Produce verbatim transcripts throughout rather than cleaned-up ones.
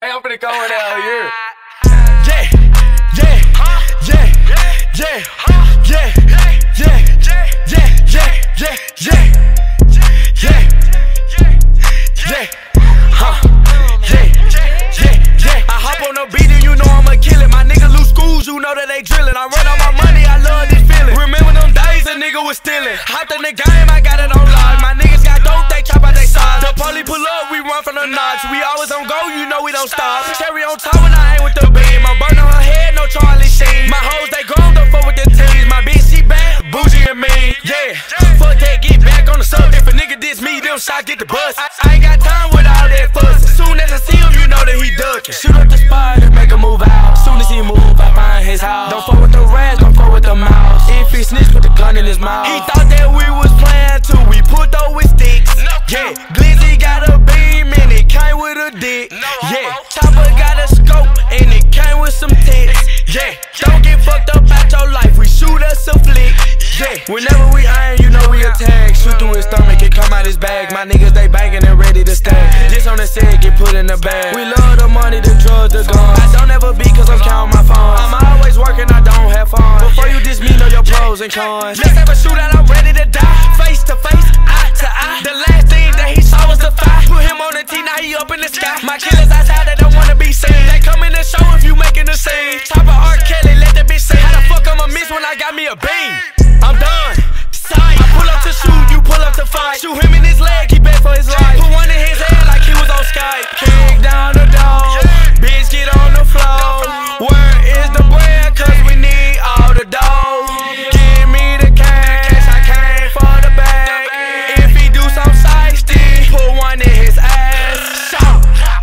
Hey, I'm finna go in hell here. Yeah, yeah, yeah, yeah, yeah, yeah, yeah, yeah, yeah, yeah, yeah, yeah, huh, yeah, yeah, yeah. I hop on the beat and you know I'ma kill it. My nigga lose schools, you know that they drillin'. I run on my money, I love this feeling. Remember them days a nigga was stealing. Hopped in the game, I got it on live. My niggas got dope, they chop out they sides. The police pull up, we run from the notch. We always on go, you know we don't stop. Cherry on top when I ain't with the beam. I'm burn on her head, no Charlie Sheen. My hoes, they grown, don't fuck with the teens. My bitch, she bad, bougie and mean. Yeah, fuck that, get back on the sub. If a nigga diss me, them shots get the bus. I, I ain't got time with all that fuss. As soon as I see him, you know that he ducking. Shoot up the spot and make a move out. Soon as he move, I find his house. Don't fuck with the rats, don't fuck with the mouse. If he snitch, put the gun in his mouth. He thought that we was playing too. We put those with sticks. Yeah, Glizzy got a beam and it came with a dick. Yeah, Chopper got a scope and it came with some tits. Yeah, don't get fucked up out your life. We shoot us a flick. Yeah, whenever we iron, you know we attack. Shoot through his stomach, it come out his bag. My niggas, they banging and ready to stack. Just on the set, get put in the bag. We love the money, the drugs, the guns. I don't ever be cause I'm counting my funds. I'm always working, I don't have fun. Before you diss me, know your pros and cons. Let's have a shootout, I'm ready to die. Face to face, eye to eye. The last thing that he saw was a fight. Put him on the T, now he up in the sky. My killers outside, they don't wanna be seen. They come in the show if you making the scene. Chopper R. Kelly, let that bitch sing. How the fuck I'ma miss when I got me a beam? I'm done. Sight. I pull up to shoot, you pull up to fight. Shoot him in his leg, he bet for his life. Put one in his head like he was on Skype. Kick down the door, bitch get on the floor. Where is the bread? Cause we need all the dough. Give me the cash, I came for the bag. If he do some shiesty, put one in his ass. Shout.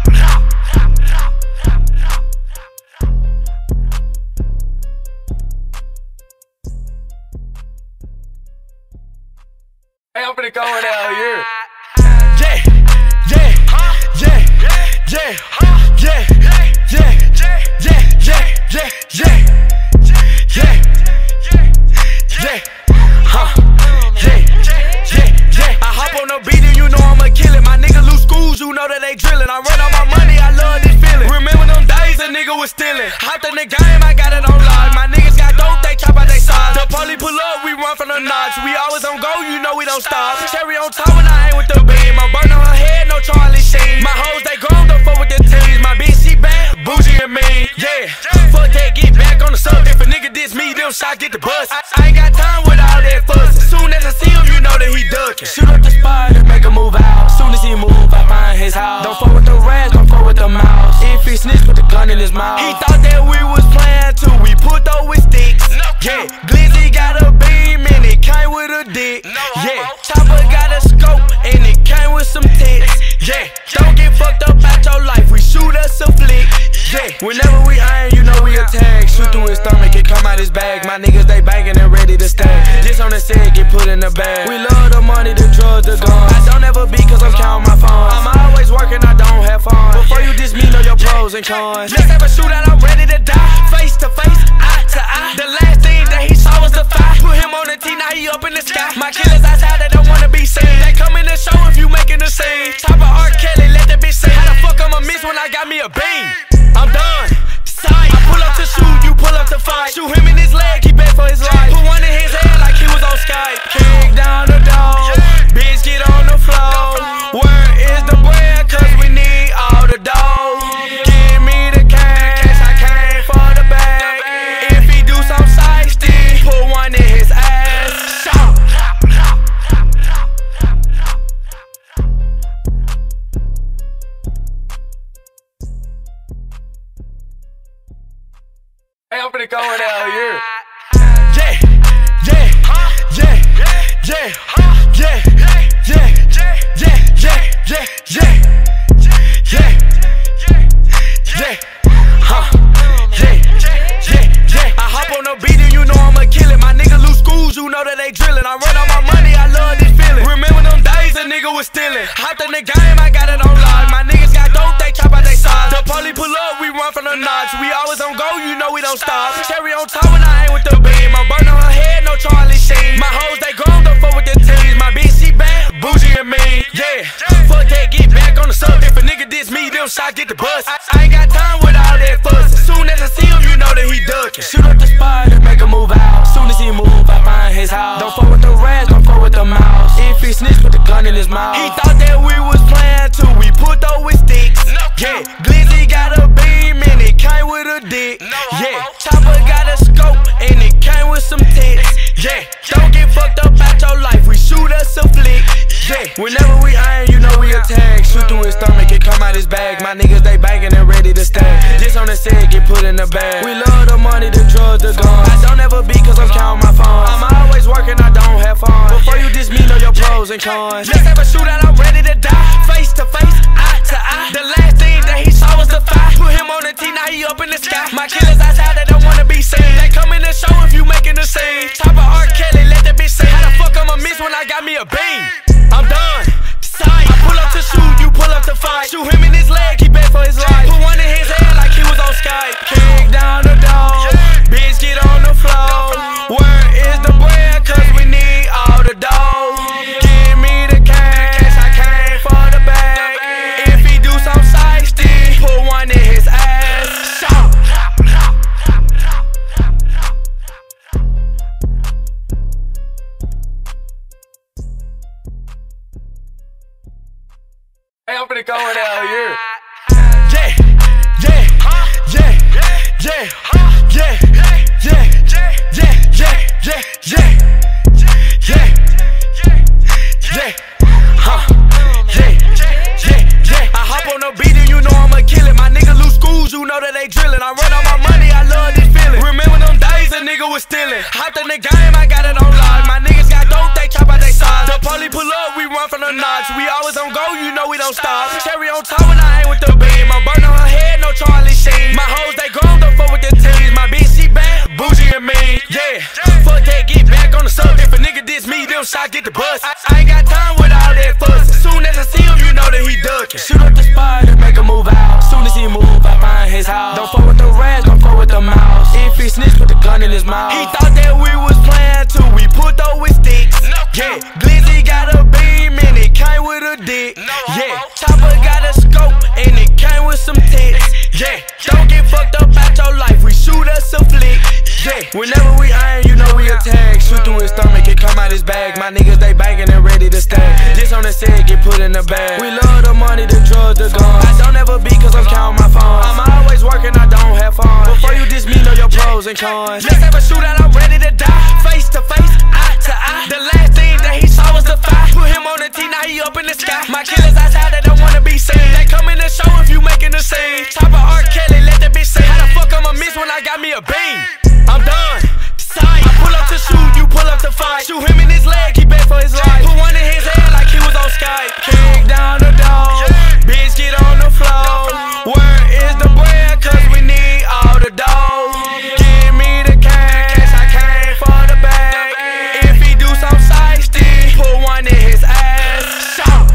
Hey, I'm finna go in hell here. Yeah, yeah, yeah, yeah, yeah, yeah, yeah, yeah, yeah, yeah, yeah, yeah, huh, yeah, yeah, yeah. I hop on the beat and you know I'ma kill it. My nigga lose schools, you know that they drillin'. I run on my money, I love this feeling. Remember them days a nigga was stealing. Hopped in the game, I got it on live. My niggas got dope, they chop out they sides. The police pull up, we run from the notch. We always on go, you know we don't stop. Cherry on top when I ain't with the beam. I'm burn on her head, no Charlie Sheen. My hoes, they grown, don't fuck with the teens. My bitch, she bad, bougie and mean. Yeah, fuck that, get back on the sub. If a nigga diss me, them shots get the bus. I, I ain't got time with all that fuss. As soon as I see him, you know that he ducking. Shoot up the spot and make a move out. Soon as he move, I find his house. Don't fuck with the rats, don't fuck with the mouse. If he snitch, put the gun in his mouth. He thought that we was playing too. We put those with sticks. Yeah, Glizzy got a beam and it came with a dick. Yeah, Chopper got a scope and it came with some tits. Yeah, don't get fucked up out your life. We shoot us a flick. Yeah, whenever we iron, you know we attack. Shoot through his stomach, it come out his bag. My niggas, they banging and ready to stack. Just on the set, get put in the bag. We love the money, the drugs, the guns. I don't ever be cause I'm counting my funds. I'm always working, I don't have fun. Before you diss me, know your pros and cons. Let's have a shootout, I'm ready to die. Face to face, eye to eye. The last thing that he saw was a fight. Put him on the T, now he up in the sky. My killers outside, they don't wanna be seen. They come in the show if you making the scene. Chopper R. Kelly, let that bitch sing. How the fuck I'ma miss when I got me a beam? I'm done. Sight. I pull up to shoot, you pull up to fight. Shoot him in his leg, he bet for his life. Put one in his head like he was on Skype. Kick down the door, bitch get on the floor. Where is the bread? Cause we need all the dough. Give me the cash, I came for the bag. If he do some shiesty, put one in his ass. Shout. Hey, I'm finna go in hell here. Yeah, yeah, yeah, yeah, yeah, yeah, yeah, yeah, yeah, yeah, yeah, huh, yeah, yeah, yeah. I hop on the beat and you know I'ma kill it. My nigga lose schools, you know that they drillin'. I run on my money, I love this feeling. Remember them days a nigga was stealing. Hopped in the game, I got it on live. My niggas got dope, they chop out they sides. The police pull up, we run from the notch. We always on go, you know we don't stop. Cherry on top when I ain't with the beam. I'm burn on her head, no Charlie Sheen. My hoes, they grown, don't fuck with the teens. My bitch, she bad, bougie and mean. Yeah, fuck that, get back on the sub. If a nigga diss me, them shots get the bus. I, I ain't got mouth. He thought that we was playing till we put those with sticks. Yeah, Glizzy got a beam and it came with a dick. Yeah, Chopper got a scope and it came with some tits. Yeah, don't get fucked up out your life, we shoot us a flick. Yeah, whenever we iron, you know we attack. Shoot through his stomach, it come out his bag. My niggas, they banking and ready to stack. Just on the set, get put in the bag. We love the money, the drugs, the guns. I don't ever beat cause I'm counting my funds. I'm always working, I don't have fun. Before you diss me, know your pros and cons. Let's have a shootout, I'm ready to die. Face to face, eye to eye. The last thing that he saw was the fire. Put him on the T, now he up in the sky. My killers outside, they don't wanna be seen. They come in the show if you making the scene. Top of R. Kelly, let that bitch sing. How the fuck I'ma miss when I got me a beam? I'm done. Sight. I pull up to shoot, you pull up to fight. Shoot him in his leg, he bet for his life. Put one in his head like he was on Skype. Kick down the door, bitch get on the floor. Where is the bread? Cause we need all the dough. Give me the cash, I came for the bag. If he do some side stick, put one in his ass. Shout. Hey, I'm finna go in out here. Yeah, yeah, yeah, yeah, yeah, yeah, yeah, yeah, yeah, yeah, yeah, yeah, huh, yeah, yeah, yeah. I hop on the beat and you know I'ma kill it. My nigga lose schools, you know that they drillin'. I run on my money, I love this feeling. Remember them days a nigga was stealing. Hopped in the game, I got it on lock. My niggas got dope, they chop out they sides. The police pull up, we run from the notch. We always on go, you know we don't stop. Cherry on top when I ain't with the beam. I'm burn on her head, no Charlie Sheen. My hoes, they grown, don't fuck with the teens. My bitch, she bad, bougie and mean. Yeah, fuck that, get back on the sub. If a nigga diss me, them shots get the bus. I, I ain't got time with all that fuss. As soon as I see him, you know that he ducking. Shoot up the spot and make a move out. As soon as he move, I find his house. Don't fuck with the rats, don't fuck with the mouse. If he snitch, put the gun in his mouth. He thought that we was playing till we put those with sticks. Yeah, Glizzy got a beam and it came with a dick. Yeah, Chopper got a scope and it came with some tits. Yeah, don't get fucked up out your life, we shoot us a flick. Yeah, whenever we iron, you know we attack. Shoot through his stomach, it come out his bag. My niggas, they banking and ready to stack. Just on the set, get put in the bag. We love the money, the drugs, the guns. I don't ever beat cause I'm counting my funds. I'm always working, I don't have fun. Before you diss me, know your pros and cons. Let's have a shootout, I'm ready to die. Face to face, eye to eye. The last thing that he saw was the fire. Put him on the T, now he up in the sky. My killers outside, they don't wanna be seen. They come in the show if you making the scene. Top of R. Kelly, let that bitch sing. How the fuck I'ma miss when I got me a beam? I'm done. Sight. I pull up to shoot, you pull up to fight. Shoot him in his leg, he bet for his life. Put one in his head like he was on Skype. Kick down the door, bitch get on the floor. Where is the bread? Cause we need all the dough. Give me the cash, I came for the bag. If he do some side stick, put one in his ass. Shout.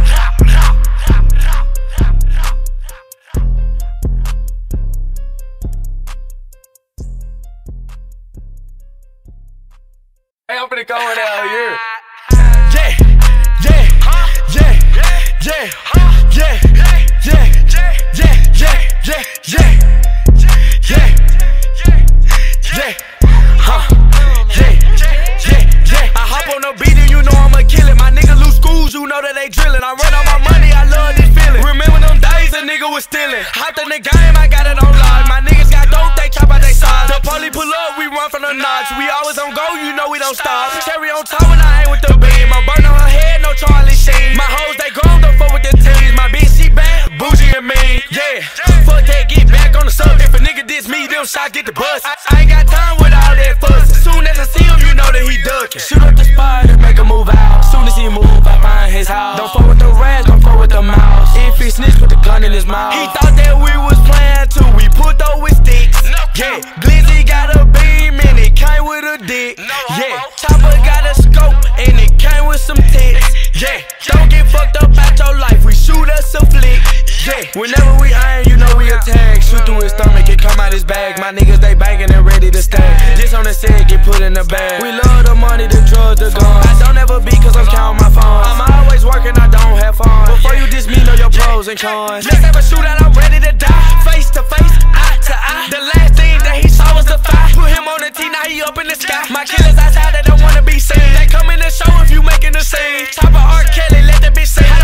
Hey, I'm finna go in out here. Yeah, yeah, yeah, yeah, yeah, yeah, yeah, yeah, yeah, yeah, yeah, yeah, huh, yeah, yeah, yeah. I hop on the beat and you know I'ma kill it. My nigga lose schools, you know that they drillin'. I run on my money, I love this feeling. Remember them days a nigga was stealing. Hopped in the game, I got it on lock. My niggas got dope, they chop out they sides. The police pull up, we run from the notch. We always on go, you know we don't stop. Cherry on top when I ain't with the beam. I'm burn on her head, no Charlie Sheen. My hoes, they grown, don't fuck with the teens. My bitch, she bad, bougie and mean. Yeah, fuck that, get back on the sub. If a nigga diss me, them shots get the bus. I, I ain't got time with all that fuss. As soon as I see him, you know that he ducking. Shoot up the spot and make a move out. As soon as he move, I find his house. Don't fuck with the rats, don't fuck with the mouse. If he snitch, put the gun in his mouth. He thought that we was playing till we put those with sticks. Yeah, Glizzy got a beam and it came with a dick. Yeah, Chopper got a scope and it came with some tits. Yeah, don't get fucked up out your life, we shoot us a flick. Yeah, whenever we iron, you know we attack. Shoot through his stomach, it come out his bag. My niggas, they banking and ready to stack. Just on the set, get put in the bag. We love the money, the drugs, the guns. I don't ever beat cause I'm counting my funds. I'm always working, I don't have fun. Before you diss me, know your pros and cons. Let's have a shootout, I'm ready to die. Face to face, eye to eye. The last thing that he saw was the fire. Put him on the T, now he up in the sky. My killers outside, they don't wanna be seen. They come in the show if you making the scene. Top of R. Kelly, let that bitch sing.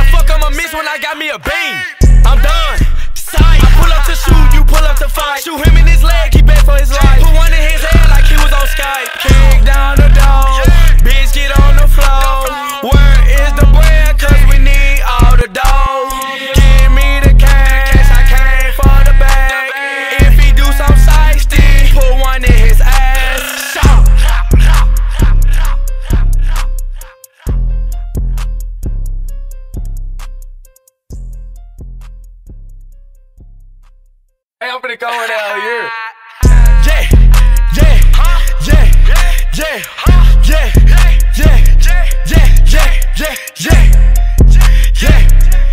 Shoot him in his leg, he bet for his life. Put one in his head like he was on Skype. Kick down the door, bitch get on the floor. Where is the bread? Cause we need all the dough. Give me the cash, I came for the bag. If he do some shiesty, put one in his ass. Hey, I'm finna go in hell here. Yeah, yeah, yeah, yeah, yeah, yeah, yeah, yeah, yeah, yeah, yeah,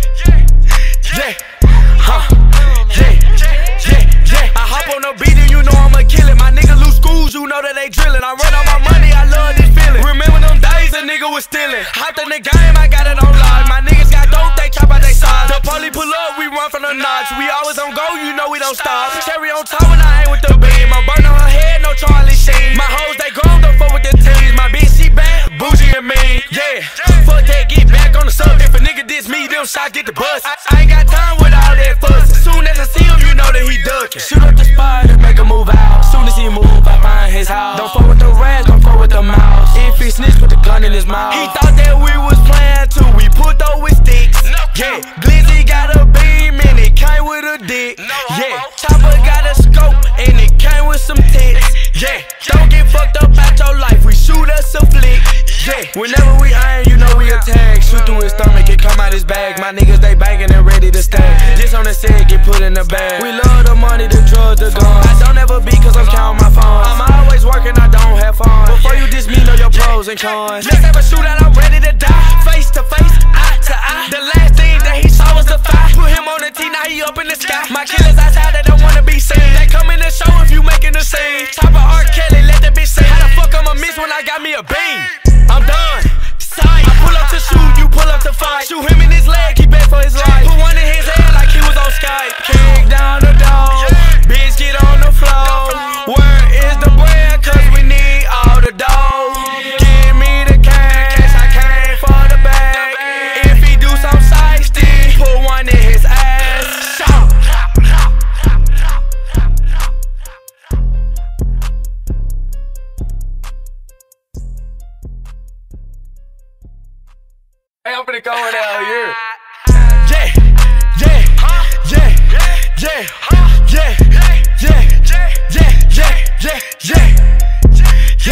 yeah, huh, yeah, yeah, yeah. I hop on the beat and you know I'ma kill it. My nigga lose schools, you know that they drillin'. I run on my money, I love this feeling. Remember them days a nigga was stealing. Hopped in the game, I got it on live. My niggas got dope, they chop out they sides. The police pull up, we run from the notch. We always on go, you know we don't stop. Cherry on top when I ain't with the beam. I'm burn on her head, no Charlie Sheen. My hoes, they grown, don't fuck with the teens. My bitch, she bad, bougie and mean. Yeah, fuck that, get back on the sub. If a nigga diss me, them shots get the bus. I, I ain't got time with all that fuss. As soon as I see him, you know that he ducking. Shoot up the spot and make a move out. Soon as he move, I find his house. Don't fuck with the rats, don't fuck with the mouse. If he snitch, put the gun in his mouth. He thought that we was playing too. We put those with sticks. Yeah, Glizzy got a beam and it came with a dick. Yeah, Chopper got a scope and it came with some tits. Yeah, don't get fucked up out your life. We shoot us a flick. Yeah, whenever we iron, you know we attack. Shoot through his stomach, it come out his bag. My niggas, they banging and ready to stack. Just on the set, get put in the bag. We love the money, the drugs, the guns. I don't ever be cause I'm counting my funds. I'm always working, I don't have fun. Before you diss me, know your pros and cons. Let's have a shootout, I'm ready to die. Face to face, eye to eye. The last thing that he saw was a fight. Put him on the T, now he up in the sky. My killers outside, they don't wanna be seen. They come in the show if you making the scene. Chopper R. Kelly, let that bitch sing. How the fuck I'ma miss when I got me a beam? I'm done. Sight. I pull up to shoot, you pull up to fight. Shoot him in his leg, he bet for his life. Put one in his head like he was on Skype. Kick down the door, bitch get on the floor. Where is the bread? Cause we need all the dough. Give me the cash, I came for the bag. If he do some shiesty, put one in his ass. Hey, I'm finna go in hell here. Yeah, yeah, yeah, yeah, yeah, yeah, yeah, yeah, yeah, yeah,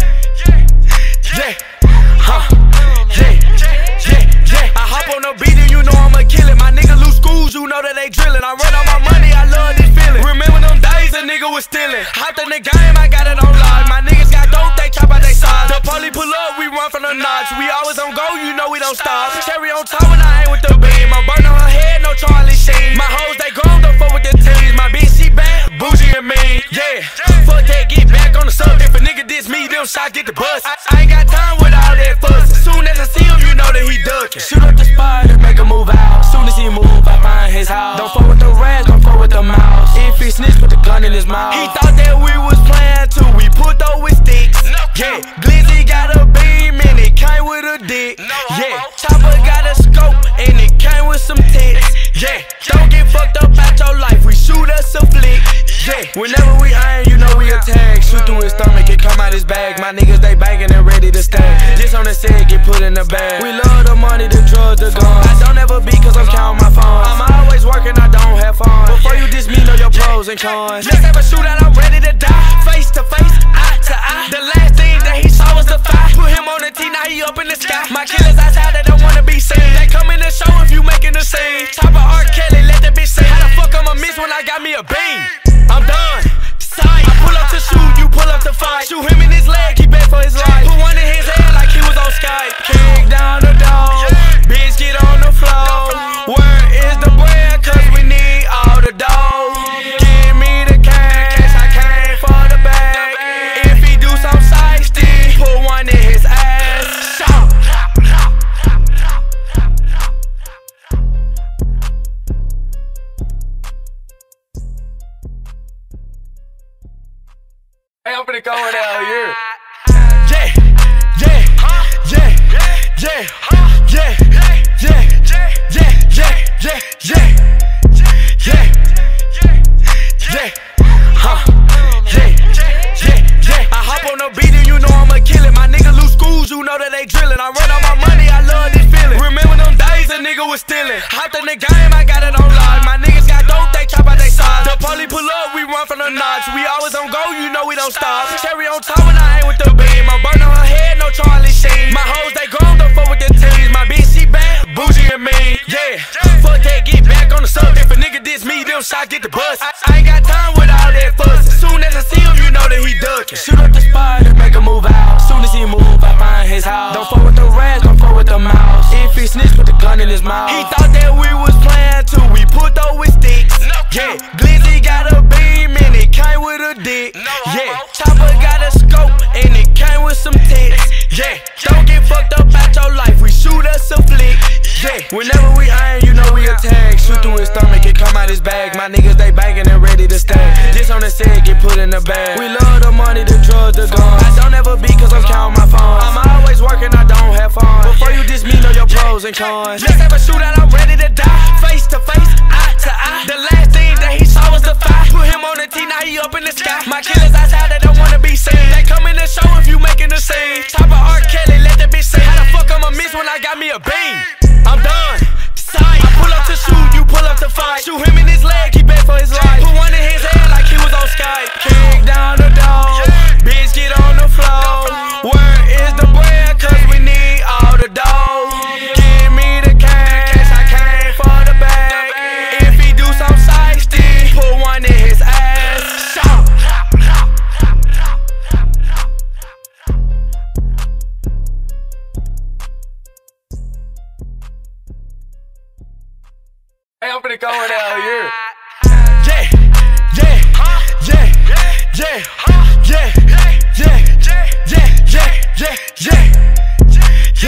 yeah, yeah, huh, yeah, yeah, yeah. I hop on the beat and you know I'ma kill it. My nigga lose schools, you know that they drillin'. I run on my money, I love this feeling. Remember them days a nigga was stealing. Hopped in the game, I got it on live. My niggas got dope, they chop out they sides. The police pull up, we run from the notch. We always on go, you know we don't stop. Cherry on top when I ain't with the beam. I'm burn on her head, no Charlie Sheen. My hoes, they grown, don't fuck with the teens. My bitch, she bad, bougie and mean. Yeah, fuck that, get back on the sub. If a nigga diss me, them shots get the bus. I, I ain't got time with all that fuss. As soon as I see him, you know that he ducking. Shoot up the spot and make a move out. Soon as he move, I find his house. Don't fuck with the rats, don't fuck with the mouse. If he snitch, put the gun in his mouth. He thought that we was playing too. We put those with sticks. Yeah, Glizzy got a beam and it came with a dick. Yeah, Chopper got a scope and it came with some tits. Yeah, don't get fucked up out your life. We shoot us a flick. Yeah, whenever we iron, you know we attack. Shoot through his stomach, it come out his bag. My niggas, they banging and ready to stack. Just on the set, get put in the bag. We love the money, the drugs, the guns. I don't ever be cause I'm counting my funds. I'm always working, I don't have fun. Before you diss me, know your pros and cons. Let's have a shootout, I'm ready to die. Face to face, eye to eye. The last thing that he saw was a fight. Put him on the T, now he up in the sky. My killers outside, they don't wanna be seen. They come in the show if you making the scene. Chopper R. Kelly, let that bitch sing. How the fuck I'ma miss when I got me a beam? I'm done. Sight. I pull up to shoot, you pull up to fight. Shoot him in his leg, he bet for his life. Put one in his head like he was on Skype. Kick down the door, bitch get on the floor. Where is the bread? Cause we need all the dough. Give me the cash, I came for the bag. If he do some shiesty, put one in his ass. Hey, I'm finna go in hell here. Yeah, yeah, yeah, yeah, yeah, yeah, yeah, yeah, yeah, yeah, yeah, yeah, We always on go, you know we don't stop. Cherry on top when I ain't with the beam. I'm burning on her head, no Charlie Sheen. My hoes, they grown, don't fuck with the teams. My bitch, she bad, bougie and mean. Yeah, fuck that, get back on the sub. If a nigga diss me, them shots get the bus. I, I ain't got time with all that fuss. As soon as I see him, you know that he ducking. Shoot up the spot and make a move out. Soon as he move, I find his house. Don't fuck with the rats, don't fuck with the mouse. If he snitch, put the gun in his mouth. He thought that we was playing too. We put those with sticks. Yeah, Glizzy got a beam and it came with a dick. Yeah, Chopper got a scope and it came with some tits. Yeah, don't get fucked up out your life. We shoot us a flick. Yeah, whenever we iron, you know we attack. Shoot through his stomach, it come out his bag. My niggas, they banging and ready to stack. Just on the set, get put in the bag. We love the money, the drugs, the guns. I don't ever beat cause I'm counting my funds. I'm always working, I don't have fun. Before you diss me, know your pros and cons. Let's have a shootout, I'm ready to die. Face to face, eye to eye. The last thing that he saw was the fire. Put him on the T, now he up in the sky. My killers outside, they don't wanna be seen. They come in the show if you making the scene. Top of R. Kelly, let that bitch sing. How the fuck I'ma miss when I got me a beam? I'm done. Sight. I pull up to shoot, you pull up to fight. Shoot him in his leg, he bet for his life. Put one in his head like he was on Skype. Kick down the door, bitch get on the floor. Where is the bread? Cause we need all the dough. Give me the cash, I came for the bag. If he do some side stick, put one in his ass. Shout. Hey, I'm finna go in out here. Yeah, yeah, yeah, yeah, yeah, yeah, yeah, yeah, yeah, yeah,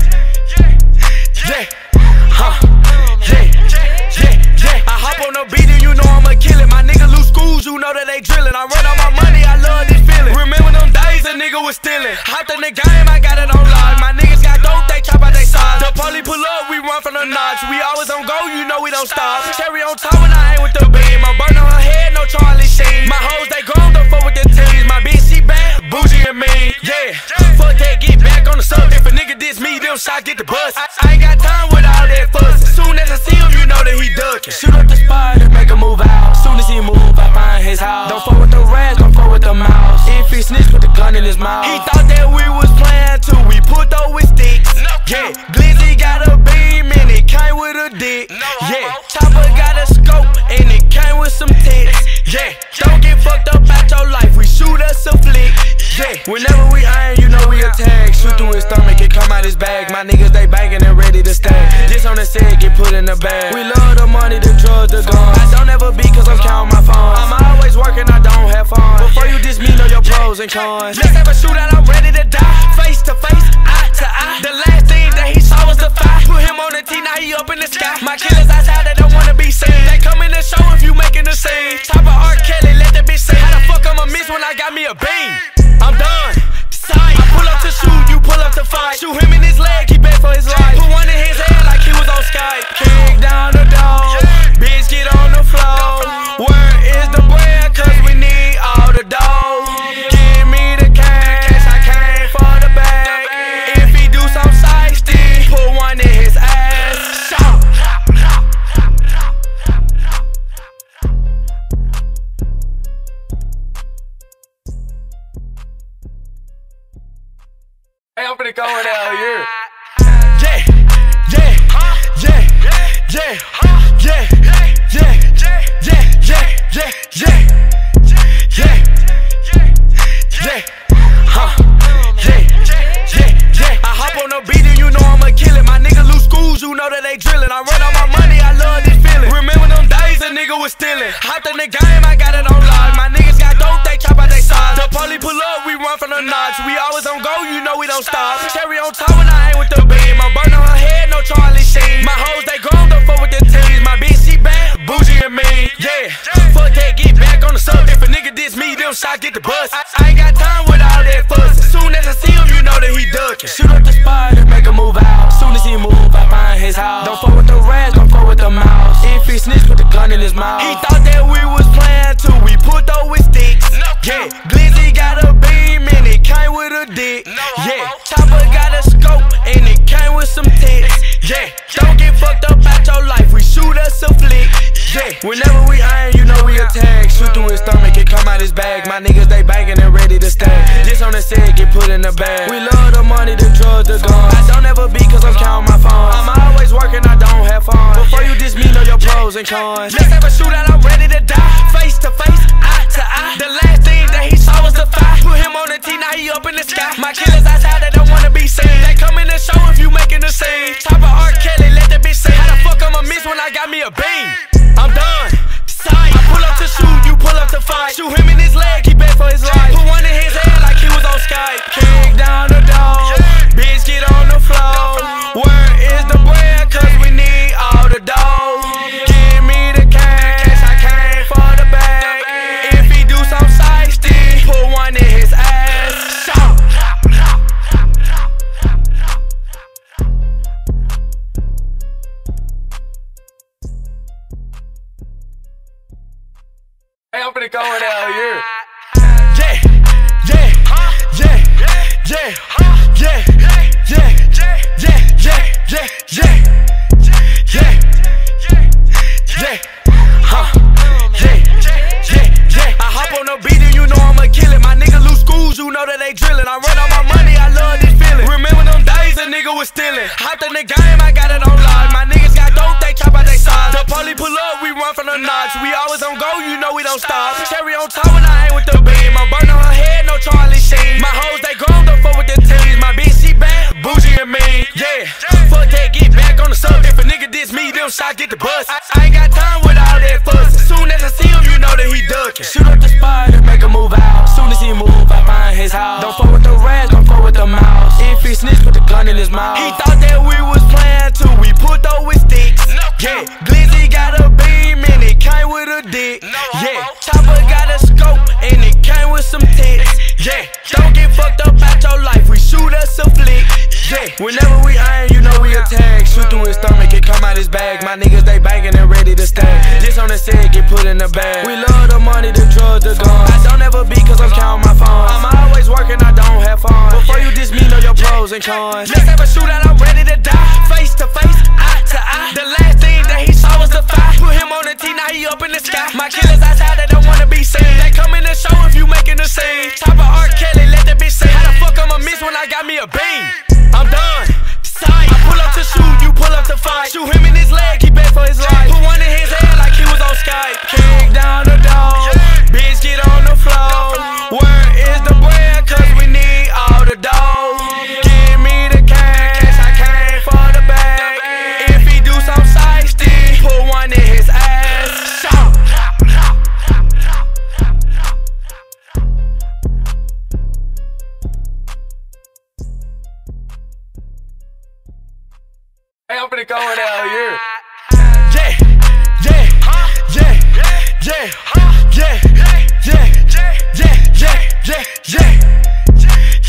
yeah, yeah, huh, yeah, yeah, yeah. I hop on the beat and you know I'ma kill it. My nigga lose schools, you know that they drillin'. I run on my money, I love this feeling. Remember them days a nigga was stealing. Hopped in the game, I got it on live. My niggas got dope, they chop out they sides. The police pull up, we run from the notch. We always on go, you know we don't stop. Cherry on top when I ain't with the beam. I'm burning on her head, no Charlie Sheen. My hoes, they grown, don't fuck with the teams. My bitch, she bad, bougie and mean. Yeah, fuck that, get back on the sub. If a nigga diss me, them shots get the bus. I, I ain't got time with all that fuss. As soon as I see him, you know that he ducking. Shoot up the spot and make a move out. Soon as he move, I find his house. Don't fuck with the rats, don't fuck with the mouse. If he snitch, put the gun in his mouth. He thought that we was playing too. We put those with sticks. Yeah, Glizzy got a beam and it came with a dick. Yeah, Chopper got a scope and it came with some tits. Yeah, don't get fucked up out your life. We shoot us a flick. Yeah, whenever we iron, you know we attack. Shoot through his stomach, it come out his bag. My niggas, they banging and ready to stack. Just on the set, get put in the bag. We love the money, the drugs, the guns. I don't ever beat cause I'm counting my funds. I'm always working, I don't have fun. Before you diss me, know your pros and cons. Let's have a shootout, I'm ready to die. Face to face, eye to eye. The last thing that he saw was the fire. Put him on the T, now he up in the sky. My killers outside, they don't wanna be seen. They come in the show if you making the scene. Top of R. Kelly, let that bitch sing. How the fuck I'ma miss when I got me a beam? I'm done. Sight. I pull up to shoot, you pull up to fight. Shoot him in his leg, he bet for his life. Put one in his head like he was on Skype. Kick down the door, bitch get on the floor. Where is the bread? Cause we need all the dough. Give me the cash, I came for the bag. If he do some side stick, put one in his ass. Shout. Hey, I'm finna go in out here. Yeah, yeah, yeah, yeah, yeah, yeah, yeah, yeah, yeah, yeah, yeah, yeah, huh, yeah, yeah, yeah. I hop on the beat and you know I'ma kill it. My nigga lose schools, you know that they drillin'. I run on my money, I love this feeling. Remember them days a nigga was stealing. Hopped in the game, I got it on live. My niggas got dope, they chop out they sides. The police pull up, we run from the notch. We always on go, you know we don't stop. Cherry on top when I ain't with the beam. I'm burning on her head, no Charlie Sheen. My hoes, they grown, don't fuck with the teams. My bitch, she bad, bougie and mean. Yeah, fuck that, get back on the sub. If a nigga diss me, them shots get the bus. I, I ain't got time with all that fuss. As soon as I see him, you know that he ducking. Shoot up the spot and make a move out. Soon as he move, I find his house. Don't fuck with the rats, don't fuck with the mouse. If he snitch, put the gun in his mouth. He thought that we was playing too. We put those with sticks. Yeah, Glizzy got a beam and it came with a dick. Yeah, Chopper got a scope and it came with some tits. Yeah, don't get fucked up out your life. We shoot us a flick. Yeah, whenever we iron, you know we attack. Shoot through his his stomach, it come out his bag. My niggas, they banking and ready to stack. This on the set, get put in the bag. We love the money, the drugs, the guns. I don't ever beat cause I'm counting my funds. I'm always working, I don't have fun. Before you diss me, know your pros and cons. Let's have a shootout, I'm ready to die. Face to face, eye to eye. The last thing that he saw was the fire. Put him on the T, now he up in the sky. My killers outside, they don't wanna be seen. They come in the show if you making the scene. Top of R. Kelly, let that bitch say. How the fuck I'ma miss when I got me a beam? I'm done. Sight. I pull up to shoot, you pull up to fight. Shoot him in his leg, he bet for his life. Put one in his head like he was on Skype. Kick down the door, bitch get on the floor. Where is the bread? Cause we need all the dough. Give me the cash, I came for the bag. If he do some side stick, put one in his ass. Shout. Hey, I'm finna go in out here. Yeah, yeah, yeah, yeah, yeah, yeah, yeah, yeah, yeah, yeah, yeah, yeah, huh, yeah, yeah, yeah. I hop on the beat and you know I'ma kill it. My nigga lose schools, you know that they drillin'. I run on my money, I love this feeling. Remember them days a nigga was stealing. Hopped in the game, I got it on live. My niggas got dope, they chop out they sides. The police pull up, we run from the notch. We always on go, you know we don't stop. Cherry on top when I ain't with the beam. I'm burning her head, no Charlie Sheen. My hoes, they grown, don't fuck with the teens. My bitch, she bad, bougie and mean. Yeah, fuck that, get back on the sub. If a nigga diss me, them shots get the bus. I, I ain't got time with all that fuss. As soon as I see him, you know that he duckin'. Shoot up the spot and make a move out. Soon as he move, I find his house. Don't fuck with the rats, don't fuck with the mouse. If he snitch, put the gun in his mouth. He thought that we was playing too. We put those with sticks. Yeah, Glizzy got a beam and it came with a dick. Yeah, Chopper got a scope and it came with some tits. Yeah, don't get fucked up out your life. We shoot us a flick. Yeah, whenever we iron, you know we attack. Shoot through his stomach, it come out his bag. My niggas, they banking and ready to stack. This on the set, get put in the bag. We love the money, the drugs, the guns. I don't ever beat cause I'm counting my funds. I'm always working, I don't have fun. Before you diss me, know your pros and cons. Let's have a shootout, I'm ready to die. Face to face, eye to eye. The last thing that he saw was the fire. Put him on the T, now he up in the sky. My killers outside, they don't wanna be seen. They come in the show if you making the scene. Top of R. Kelly, let that bitch say. How the fuck I'ma miss when I got me a beam? I'm done. Sight. I pull up to shoot, you pull up to fight. Shoot him in his leg, he bet for his life. Put one in his head like he was on Skype. Kick down the door, bitch get on the floor. Where is the bread? Cause we need all the dough. Give me the cash, I came for the bag. If he do some side stick, put one in his ass. Shout. Hey, I'm finna go in out here. Yeah, yeah, yeah, yeah, yeah, yeah, yeah, yeah, yeah, yeah,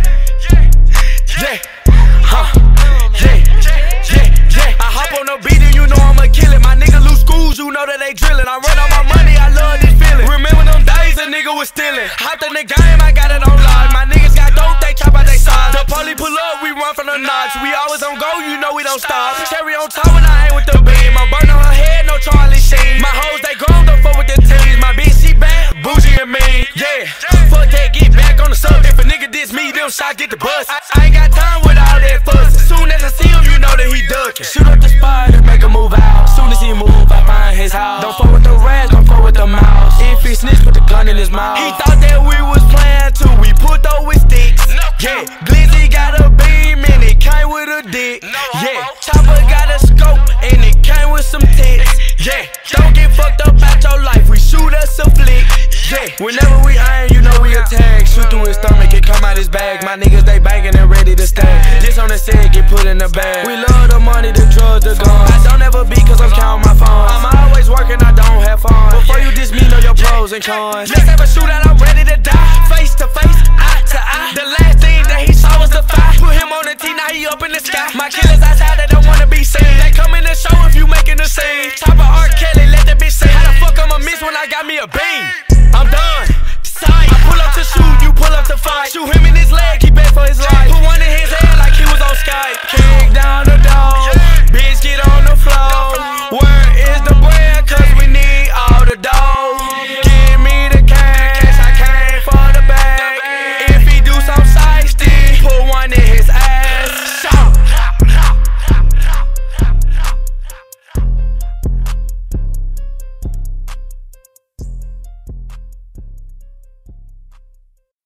yeah, huh, yeah, yeah, yeah. I hop on the beat and you know I'ma kill it. My nigga lose schools, you know that they drillin'. I run on my money, I love this feeling. Remember them days a nigga was stealing. Hopped in the game, I got it on live. My niggas got dope, they chop out they sides. The police pull up, we run from the notch. We always on go, you know we don't stop. Cherry on top when I ain't with the beam. I'm burning her head, no Charlie Sheen. My hoes, they grown, don't fuck with the teens. My bitch, she bad, bougie and mean. Yeah, fuck that, get back on the sub. If a nigga diss me, them shots get the bus. I, I ain't got time with all that fuss. As soon as I see him, you know that he duckin'. Shoot up the spot and make a move out. Soon as he move, I find his house. Don't fuck with the rats, don't fuck with the mouse. If he snitch, put the gun in his mouth. He thought that we was playing too. We put those with sticks. Yeah, Glizzy got a beam and it came with a dick. Yeah, Chopper got a scope and it came with some tits. Yeah, don't get fucked up out your life. We shoot us a flick. Yeah, whenever we iron, you know we attack. Shoot through his stomach, it come out his bag. My niggas, they banking and ready to stack. This on the set, get put in the bag. We love the money, the drugs, the guns. I don't ever beat cause I'm counting my funds. I'm always working, I don't have fun. Before you diss me, know your pros and cons. Let's have a shootout, I'm ready to die. Face to face, eye to eye. The last thing that he saw was the fire. Put him on the T, now he up in the sky. My killers outside, they don't wanna be seen. They come in the show if you making the scene. Top of R. Kelly, let that bitch say. How the fuck I'ma miss when I got me a beam? I'm done. Sight. I pull up to shoot, you pull up to fight. Shoot him in his leg, he bet for his life. Put one in his head like he was on Skype. Kick down the door, bitch get on the floor. Where is the bread? Cause we need all the dough. Give me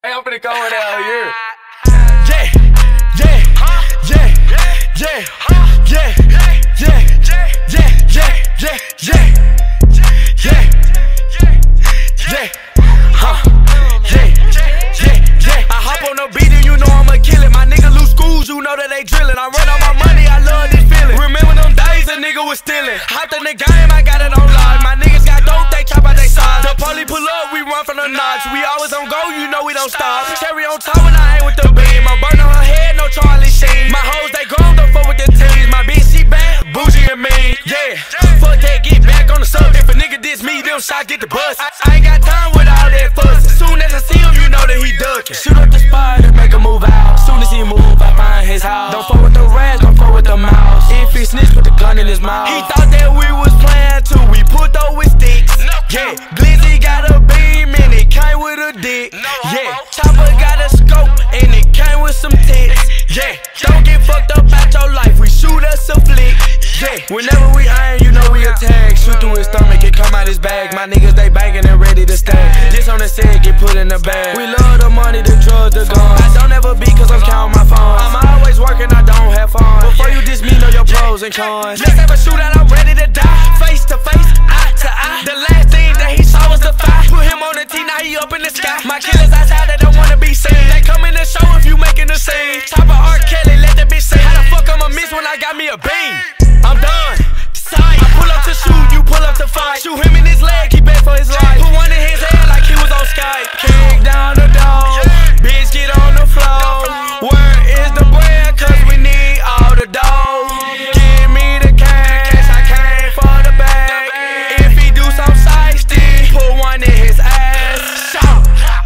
Hey, I'm finna go in out here. Yeah, yeah, yeah, yeah, yeah, yeah, yeah, yeah, yeah, yeah, yeah, yeah, huh, yeah, yeah, yeah. I hop on the beat and you know I'ma kill it. My nigga lose schools, you know that they drillin'. I run on my money, I love this feeling. Remember them days a nigga was stealing. Hopped in the game, I got it on lock. My niggas got dope, they chop out they sides. The police pull up, we run from the notch. We always on go, you know we don't stop. Cherry on top when I ain't with the beam. I'm burn on her head, no Charlie Sheen. My hoes, they grown, don't fuck with the teams. My bitch, she bad, bougie and mean. Yeah, fuck that, get back on the sub. If a nigga diss me, them shots get the bus. I, I ain't got time with all that fuss. As soon as I see him, you know that he duckin'. Shoot up the spot and make a move out. As soon as he move, I find his house. Don't fuck with the rats, don't fuck with the mouse. If he snitch, put the gun in his mouth. He thought that we was playing too. We put those with sticks. Yeah, Glizzy got a beam and it came with a dick. Yeah, Chopper got a scope and it came with some tits. Yeah, don't get fucked up out your life. We shoot us a flick. Yeah, whenever we iron, you know we attack. Shoot through his stomach, it come out his bag. My niggas, they banging and ready to stack. Just on the set, get put in the bag. We love the money, the drugs, the guns. I don't ever beat cause I'm counting my funds. I'm always working, I don't have fun. Before you diss me, know your pros and cons. Let's have a shootout, I'm ready to die. Face to face, eye to eye. The last thing that he saw was the fire. Put him on the T, now he up in the sky. My killers outside, they don't wanna be seen. They come in the show if you making the scene. Top of R. Kelly, let that bitch sing. How the fuck I'ma miss when I got me a beam? I'm done. Sight. I pull up to shoot, you pull up to fight. Shoot him in his leg, he bet for his life. Put one in his head like he was on Skype. Kick down the door, bitch get on the floor. Where is the bread? Cause we need all the dough. Give me the cash, I came for the bag. If he do some side stick, put one in his ass. Shout.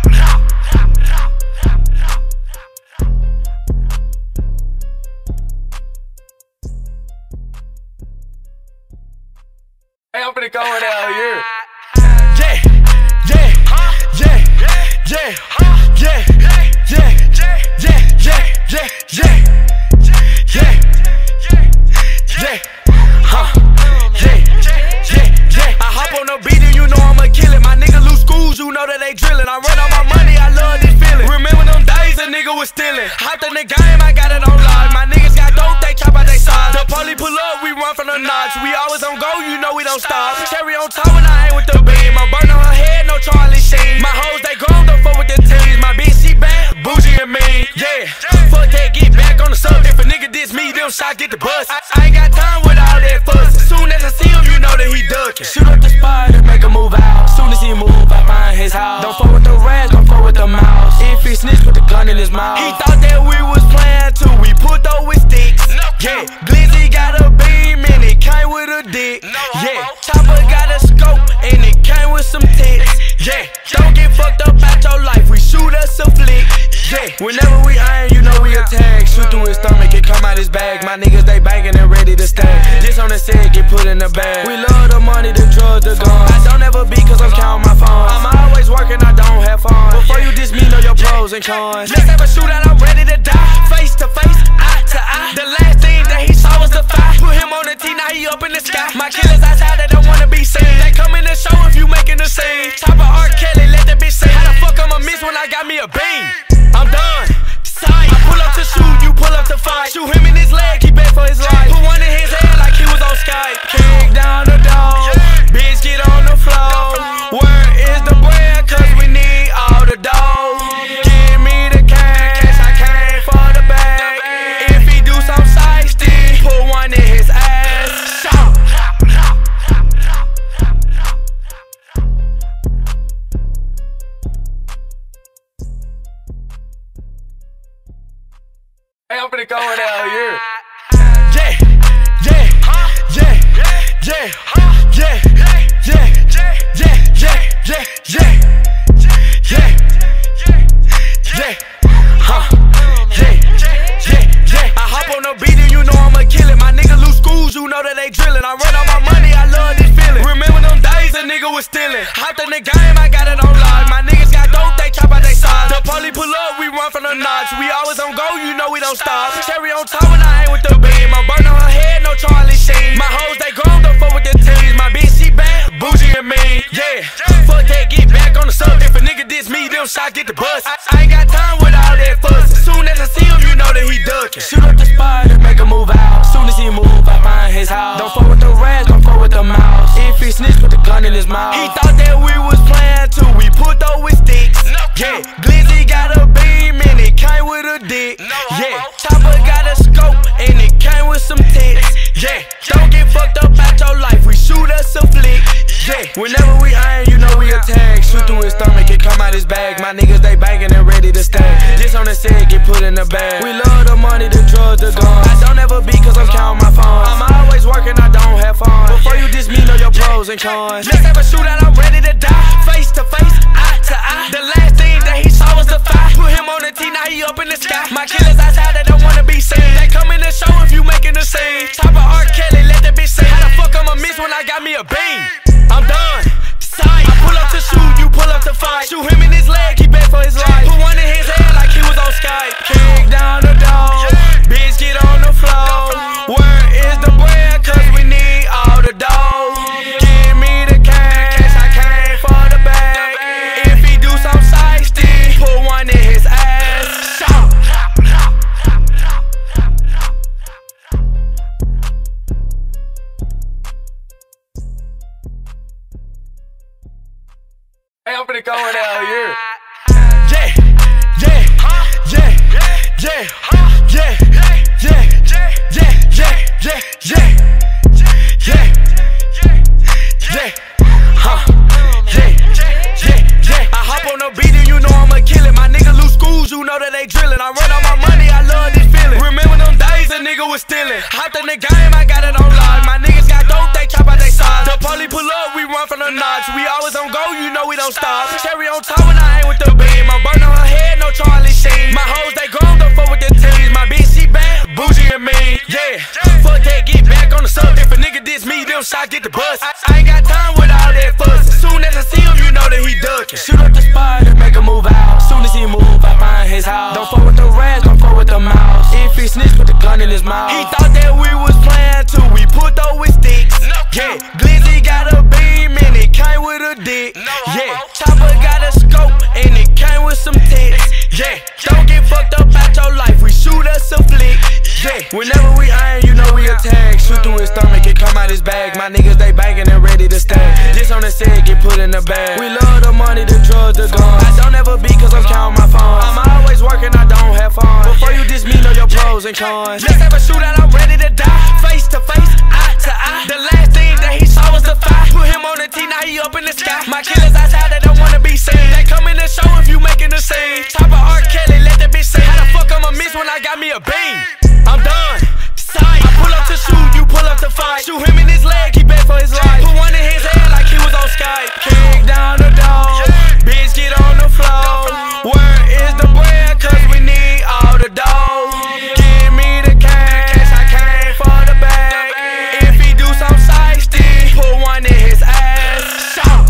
Hey, I'm finna go in out here. Yeah, yeah, yeah, yeah, yeah, yeah, yeah, yeah, yeah, yeah, yeah, yeah, huh, yeah, yeah, yeah. I hop on the beat and you know I'ma kill it. My nigga lose schools, you know that they drillin'. I run on my money, I love this feeling. Remember them days a nigga was stealing. Hopped in the game, I got it on lock. My niggas got dope, they chop out they sides. The police pull up, we run from the notch. We always on go, you know we don't stop. Cherry on top when I ain't with the beam. I'm burn on her head, no Charlie Sheen. My hoes, they grown, don't fuck with the teams. My bitch, she bad, bougie and mean. Yeah, fuck that, get back on the sub. If a nigga diss me, them shots get the bus. I, I ain't got time with all that fuss. As soon as I see him, you know that he duckin'. Shoot up the spot and make a move out. As soon as he move, I find his house. Don't fuck with the rats, don't fuck with the mouse. If he snitch, put the gun in his mouth. He thought that we was playing too. We put those with sticks. Yeah, Glizzy got a beam and it came with a dick. Yeah, Chopper got a scope and it came with some tits. Yeah, don't get fucked up out your life. We shoot us a flick. Yeah, whenever we iron, you know we attack. Shoot through his stomach, it come out his bag. My niggas, they banging and ready to stack. Just on the set, get put in the bag. We love the money, the drugs, the guns. I don't ever beat cause I'm counting my funds. I'm always working, I don't have fun. Before you diss me, know your pros and cons. Let's have a shootout, I'm ready to die. Face to face, eye to eye. The last thing that he saw was the fire. Put him on the T, now he up in the sky. My killers outside, they don't wanna be seen. They come in the show if you making the scene. Top of R. Kelly, let that bitch sing. How the fuck I'ma miss when I got me a beam? I'm done. Sight. I pull up to shoot, you pull up to fight. Shoot him in his leg, he bet for his life. Put one in his head like he was on Skype. Kick down the door, bitch get on the floor. Where is the bread? Cause we need all the dough. Give me the cash, I came for the bag. If he do some side stick, put one in his ass. Shout. Hey, I'm finna go in out here. Yeah, yeah, yeah, yeah, yeah, yeah, yeah, yeah, yeah, yeah, yeah, huh, yeah, yeah, yeah. I hop on the beat and you know I'ma kill it. My nigga lose schools, you know that they drillin'. I run on my money, I love this feeling. Remember them days a nigga was stealing. Hopped in the game, I got it on lock. My niggas got dope, they chop out they sides. The police pull up, we run from the notch. We always on go, you know we don't stop. Cherry on top when I ain't with the beam. I'm burn on her head, no Charlie Sheen. My hoes, they grown, don't fuck with the teams. My bitch, she bad, bougie and mean. Yeah, fuck that, get back on the sub. If a nigga diss me, them shots get the bus. I, I ain't got his mouth. He thought that we was playing too, we put those with sticks. Yeah, Glizzy got a beam and it came with a dick. Yeah, Chopper got a scope and it came with some tits. Yeah, don't get fucked up out your life, we shoot us a flick. Yeah, whenever we iron, you know we attack. Shoot through his stomach, it come out his bag. My niggas, they banking and ready to stack. Just on the set, get put in the bag. We love the money, the drugs, the guns. I don't ever be cause I'm counting my funds. I'm always working, I don't have fun. Before you diss me, know your pros and cons. Let's have a shootout, I'm ready to die. Face to face, eye to eye. The last thing that he saw was the fire. Put him on the T, now he up in the sky. My killers outside, they don't wanna be seen. They come in the show if you making a scene. Chopper R. Kelly, let that bitch sing. How the fuck I'ma miss when I got me a beam? I'm done. Sight. I pull up to shoot, you pull up to fight. Shoot him in his leg, he bet for his life. Put one in his head like he was on Skype. Kick down the door, bitch get on the floor. Where is the bread? Cause we need all the dough. Give me the cash, I came for the bag. If he do some side stick, put one in his ass. Shout. Hey, I'm finna go in out here. Yeah, yeah, yeah, yeah, yeah, yeah, yeah, yeah, yeah, yeah, yeah, yeah, huh, yeah, yeah, yeah. I hop on the beat and you know I'ma kill it. My nigga lose schools, you know that they drillin'. I run on my money, I love this feeling. Remember them days a nigga was stealing. Hopped in the game, I got it on live. My niggas got dope, they chop out they sides. The police pull up, we run from the notch. We always on go, you know we don't stop. Cherry on top when I ain't with the beam. I'm burning her head, no Charlie Sheen. My hoes, they grown, don't fuck with the teams. My bitch, she bad, bougie and mean. Yeah, fuck that, get back on the sub. If a nigga diss me, them shots get the bus. I, I ain't got time with all that fuss. As soon as I see him, you know that he duckin'. Shoot up the spot and make a move out. Soon as he move, I find his house. Don't fuck with the rats, don't fuck with the mouse. If he snitch, put the gun in his mouth. He thought that we was playing too, we put those with sticks. Yeah, Glizzy got a beam and it came with a dick. Yeah, Chopper got a scope and it came with some tits. Yeah, don't get fucked up out your life, we shoot us a flick. Yeah, whenever we iron, you know we attack. Shoot through his stomach, it come out his bag. My niggas, they banking and ready to stack. Just on the set, get put in the bag. We love the money, the drugs, the guns. I don't ever be cause I'm counting my funds. I'm always working, I don't have fun. Before you diss me, know your pros and cons. Let's have a shootout, I'm ready to die. Face to face, eye to eye. The last thing that he saw was the fire. Put him on the T, now he up in the sky. My killers outside, they don't wanna be seen. They come in the show if you making a scene. Chopper R. Kelly, let that bitch sing. How the fuck I'ma miss when I got me a beam? I'm done. Sight. I pull up to shoot, you pull up to fight. Shoot him in his leg, he bet for his life. Put one in his head like he was on Skype. Kick down the door, bitch get on the floor. Where is the bread? Cause we need all the dough. Give me the cash, I came for the bag. If he do some side stick, put one in his ass. Shout.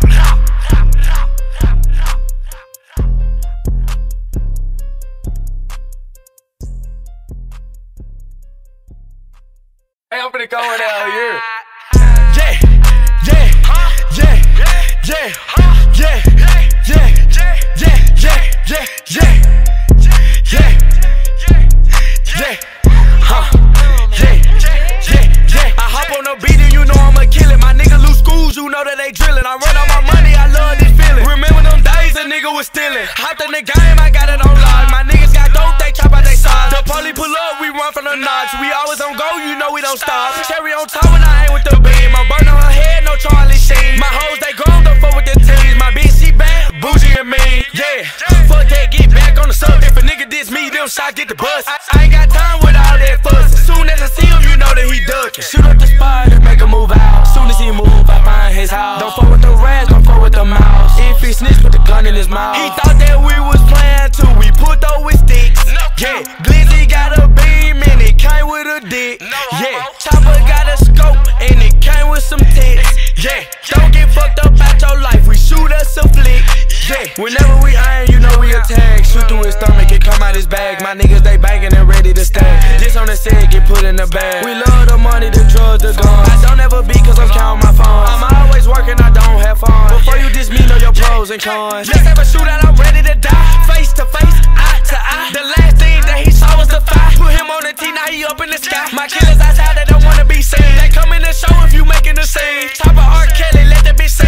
Hey, I'm finna go in out here. Yeah, yeah, yeah, yeah, yeah, yeah, yeah, yeah, yeah, yeah, yeah, yeah, huh, yeah, yeah, yeah. I hop on the beat and you know I'ma kill it. My nigga lose schools, you know that they drillin'. I run on my money, I love this feeling. Remember them days a nigga was stealing. Hopped in the game, I got it on live. My niggas got dope, they chop out they sides. The police pull up, we run from the notch. We always on go, you know we don't stop. Cherry on top when I ain't with the beam. I'm burning her head, no Charlie Sheen. My hoes, they grown, don't fuck with the teams. My bitch, she bad, bougie and mean. Yeah, fuck that, get back on the sub. If a nigga diss me, them shots get the bus. I, I ain't got time with all that fuss. As soon as I see him, you know that he duckin'. Shoot up the spot and make a move out. Soon as he move, I find his house. Don't fuck with the rats, don't fuck with the mouse. If he snitch, put the gun in his mouth. He thought that we was playing too, we put those with sticks. Yeah, Glizzy got a beam and it came with a dick. Yeah, Chopper got a scope and it came with some tits. Yeah, don't get fucked up out your life, we shoot us a flick. Yeah, whenever we iron, you know we attack. Shoot through his stomach, it come out his bag. My niggas, they banking and ready to stack. Just on the set, get put in the bag. We love the money, the drugs, the guns. I don't ever be cause I'm counting my funds. I'm always working, I don't have fun. Before you diss me, know your pros and cons. Let's have a shootout, I'm ready to die. Face to face, eye to eye. The last thing that he saw was the fire. Put him on the T, now he up in the sky. My killers outside, they don't wanna be seen. They come in the show if you making a scene. Chopper R. Kelly, let that bitch sing.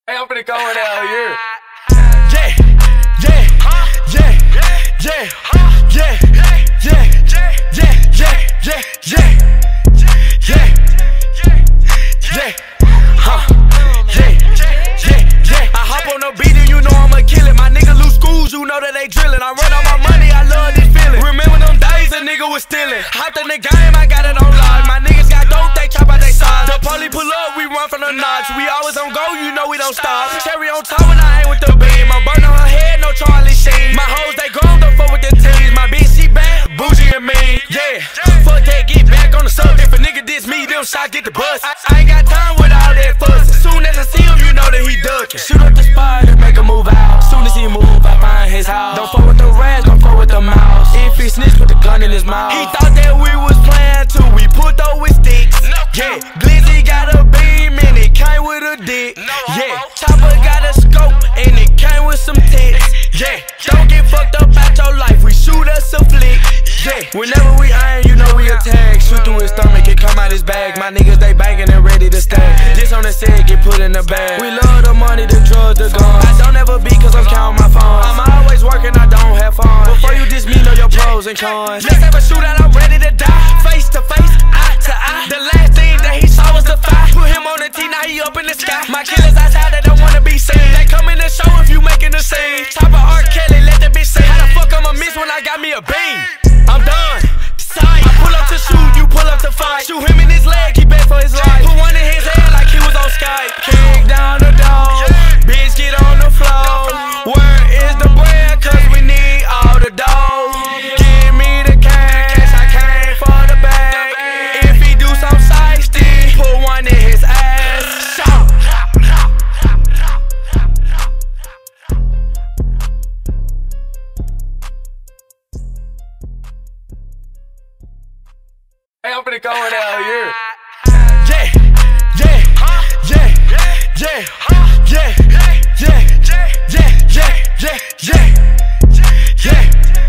Hey, I'm finna go in there here. Yeah, yeah, yeah, yeah, yeah, yeah, yeah, yeah, yeah, yeah, yeah, yeah, huh, yeah, yeah, yeah. I hop on the beat and you know I'ma kill it. My nigga lose schools, you know that they drillin'. I run on my money, I love this feeling. Remember them days a nigga was stealing. Hopped in the game, I got it on lock. My niggas got dope, they chop out they sides. The police pull up, we run from the notch. We always on go, you know we don't stop. Cherry on top when I ain't with the beam. I'm burn on her head, no Charlie Sheen. My hoes, they grown, don't fuck with the teens. My bitch, she bad, bougie and mean. Yeah, fuck that, get back on the sub. If a nigga diss me, them shots get the bus. I, I ain't got time with all that fuss. As soon as I see him, you know that he duckin'. Shoot up the spot and make him move out. As soon as he move, I find his house. Don't fuck with the rats, don't fuck with the mouse. If he snitch, put the gun in his mouth. He thought that we was playing too. We put those with sticks. Yeah, Glizzy got a beam and it came with a dick. Yeah, Chopper got a scope and it came with some tits. Yeah, don't get fucked up out your life. We shoot us a flick. Yeah, whenever we iron, you know we attack. Shoot through his stomach, it come out his bag. My niggas, they banging and ready to stack. This on the set, get put in the bag. We love the money, the drugs, the guns. I don't ever beat cause I'm counting my funds. I'm always working, I don't have fun. Before you diss me, know your pros and cons. Let's have a shootout, I'm ready to die. Face to face, eye to eye. The last thing that he saw was the fire. Put him on the T, now he up in the sky. My killers outside, they don't wanna be seen. They come in the show if you making the scene. Chopper R. Kelly, let that bitch say. How the fuck I'ma miss when I got me a beam? I'm done. Sight. I pull up to shoot, you pull up to fight. Shoot him in his leg, he bet for his life. Put one in his head like he was on Skype. Kick down the door, bitch get on the floor. Where is the bread? Cause we need all the dough. Give me the cash, I came for the bag. If he do some side stick, put one in his ass. Shout. Hey, I'm finna go in there here. Yeah, yeah, yeah, yeah, yeah, yeah, yeah, yeah, yeah, yeah,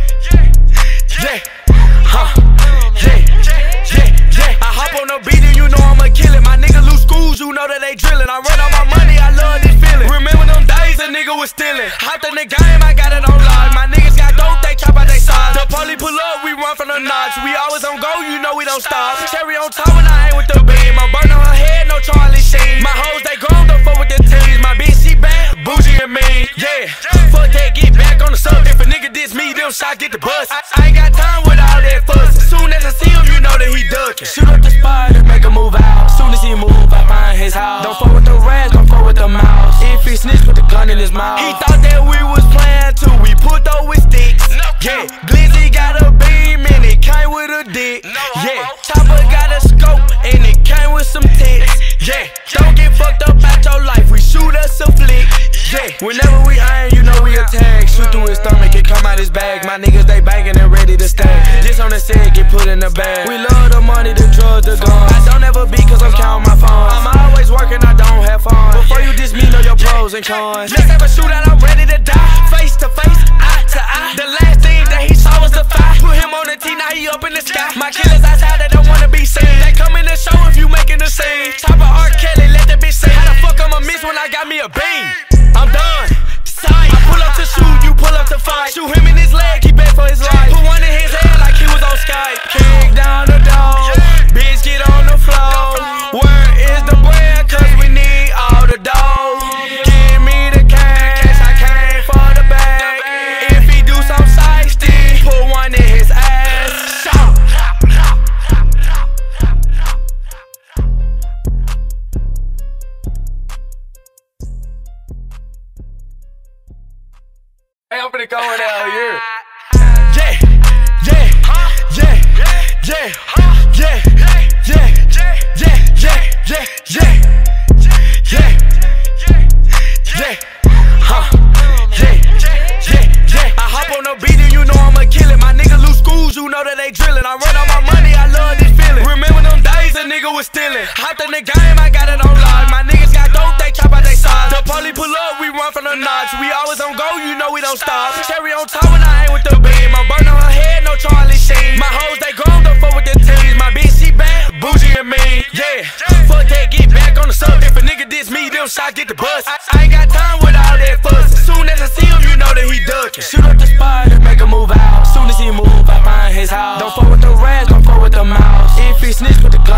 yeah, huh, yeah, yeah, yeah. I hop on the beat and you know I'ma kill it. My nigga lose schools, you know that they drillin'. I run on my money, I love this feeling. Remember them days a nigga was stealing. Hopped in the game, I got it on lock. My niggas got dope, they chop out they sides. The police pull up, we run from the notch. We always on go, you know we don't stop. Cherry on top when I ain't with the beam. I'm burn on her head, no Charlie Sheen. My hoes, they grown, don't fuck with the teens. My bitch, she bad, bougie and mean. Yeah, fuck that, get back on the sub. If a nigga diss me, them shots get the bus. I, I ain't got time with all that fuss. As soon as I see him, you know that he duckin'. Shoot up the spot and make him move out. As soon as he move, I find his house. Don't fuck with the rats, don't fuck with the mouse. If he snitch, put the gun in his mouth. He thought that we was playing too. We put those with sticks. Yeah, Glizzy got a beam and it came with a dick. Yeah, Chopper got a scope and it came with some tits. Yeah, don't get fucked up out your life. We shoot us a flick. Yeah, whenever we iron, you know we attack. Shoot through his stomach, it come out his bag. My niggas, they banging and ready to stack. This on the set, get put in the bag. We love the money, the drugs, the guns. I don't ever beat cause I'm counting my funds. I'm always working, I don't have fun. Before you diss me, know your pros and cons. Let's have a shootout, I'm ready to die. Face to face, eye to eye. The last thing that he saw was the fire. Put him on the T, now he up in the sky. My killers outside, they don't wanna be seen. They come in the show if you making the scene. Chopper R. Kelly, let that bitch say. How the fuck I'ma miss when I got me a beam? I'm done. Sight. I pull up to shoot, you pull up to fight. Shoot him in his leg, he bet for his life. Put one in his head like he was on Skype. Kick down the door, bitch get on the floor. Where is the bread? Cause we need all the dough. Give me the cash, I came for the bag. If he do some side stick, put one in his ass. Shout. Hey, I'm finna go in there here. Yeah, yeah, yeah, yeah, yeah, yeah, yeah, yeah, yeah, yeah, yeah, huh, yeah, yeah, yeah. I hop on the beat and you know I'ma kill it. My nigga lose schools, you know that they drillin'. I run on my money, I love this feeling. Remember them days a nigga was stealing. Hopped in the game, I got it on lock. My niggas got dope, they chop out they sides. The police pull up, we run from the notch. We always on go, you know we don't stop. Cherry on top when I ain't with the beam. I'm burn on her head, no Charlie Sheen. My hoes, they grown, don't fuck with the teens. My bitch, she bad, bougie and mean. Yeah, fuck that, get back on the sub. If a nigga diss me, them shots get the bus. I, I ain't got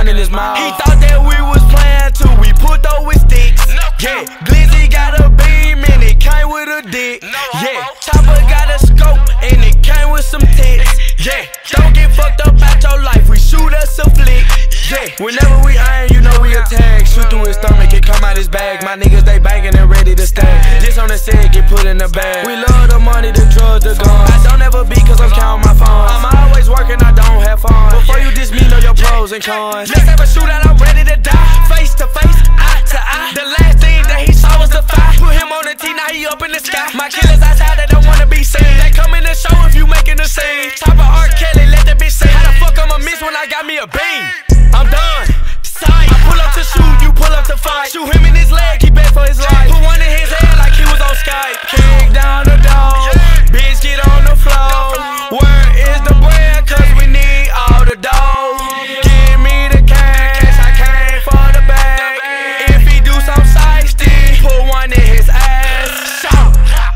in his mouth. He thought that we was playing too, we put those with sticks. Yeah, Glizzy got a beam and it came with a dick. Yeah, Chopper got a scope and it came with some tits. Yeah, don't get fucked up out your life, we shoot us a flick. Yeah, whenever we iron, you know we attack. Shoot through his stomach, it come out his bag. My niggas, they banking and ready to stack. Just on the set, get put in the bag. We love the money, the drugs, the guns. I don't ever be cause I'm counting my funds. I'm always working, I don't have fun. Before you diss me, know your pros and cons. Let's have a shootout, I'm ready to die. Face to face, eye to eye. The last thing that he saw was the fire. Put him on the T, now he up in the sky. My killers outside, they don't wanna be seen. They come in the show if you making the scene. Top of R. Kelly, let that bitch sing. How the fuck I'ma miss when I got me a beam? I'm done. Sight. I pull up to shoot, you pull up to fight. Shoot him in his leg, he bet for his life. Put one in his head like he was on Skype. Kick down the door, bitch get on the floor. Where is the bread? Cause we need all the dough. Give me the cash, I came for the bag. If he do some side stick, put one in his ass. Shout.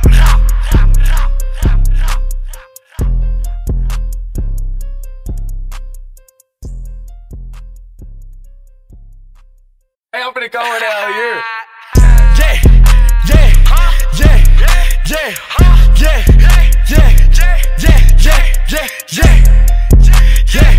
Hey, I'm finna go in out here. Yeah, yeah, yeah, yeah, yeah, yeah, yeah, yeah, yeah, yeah, yeah,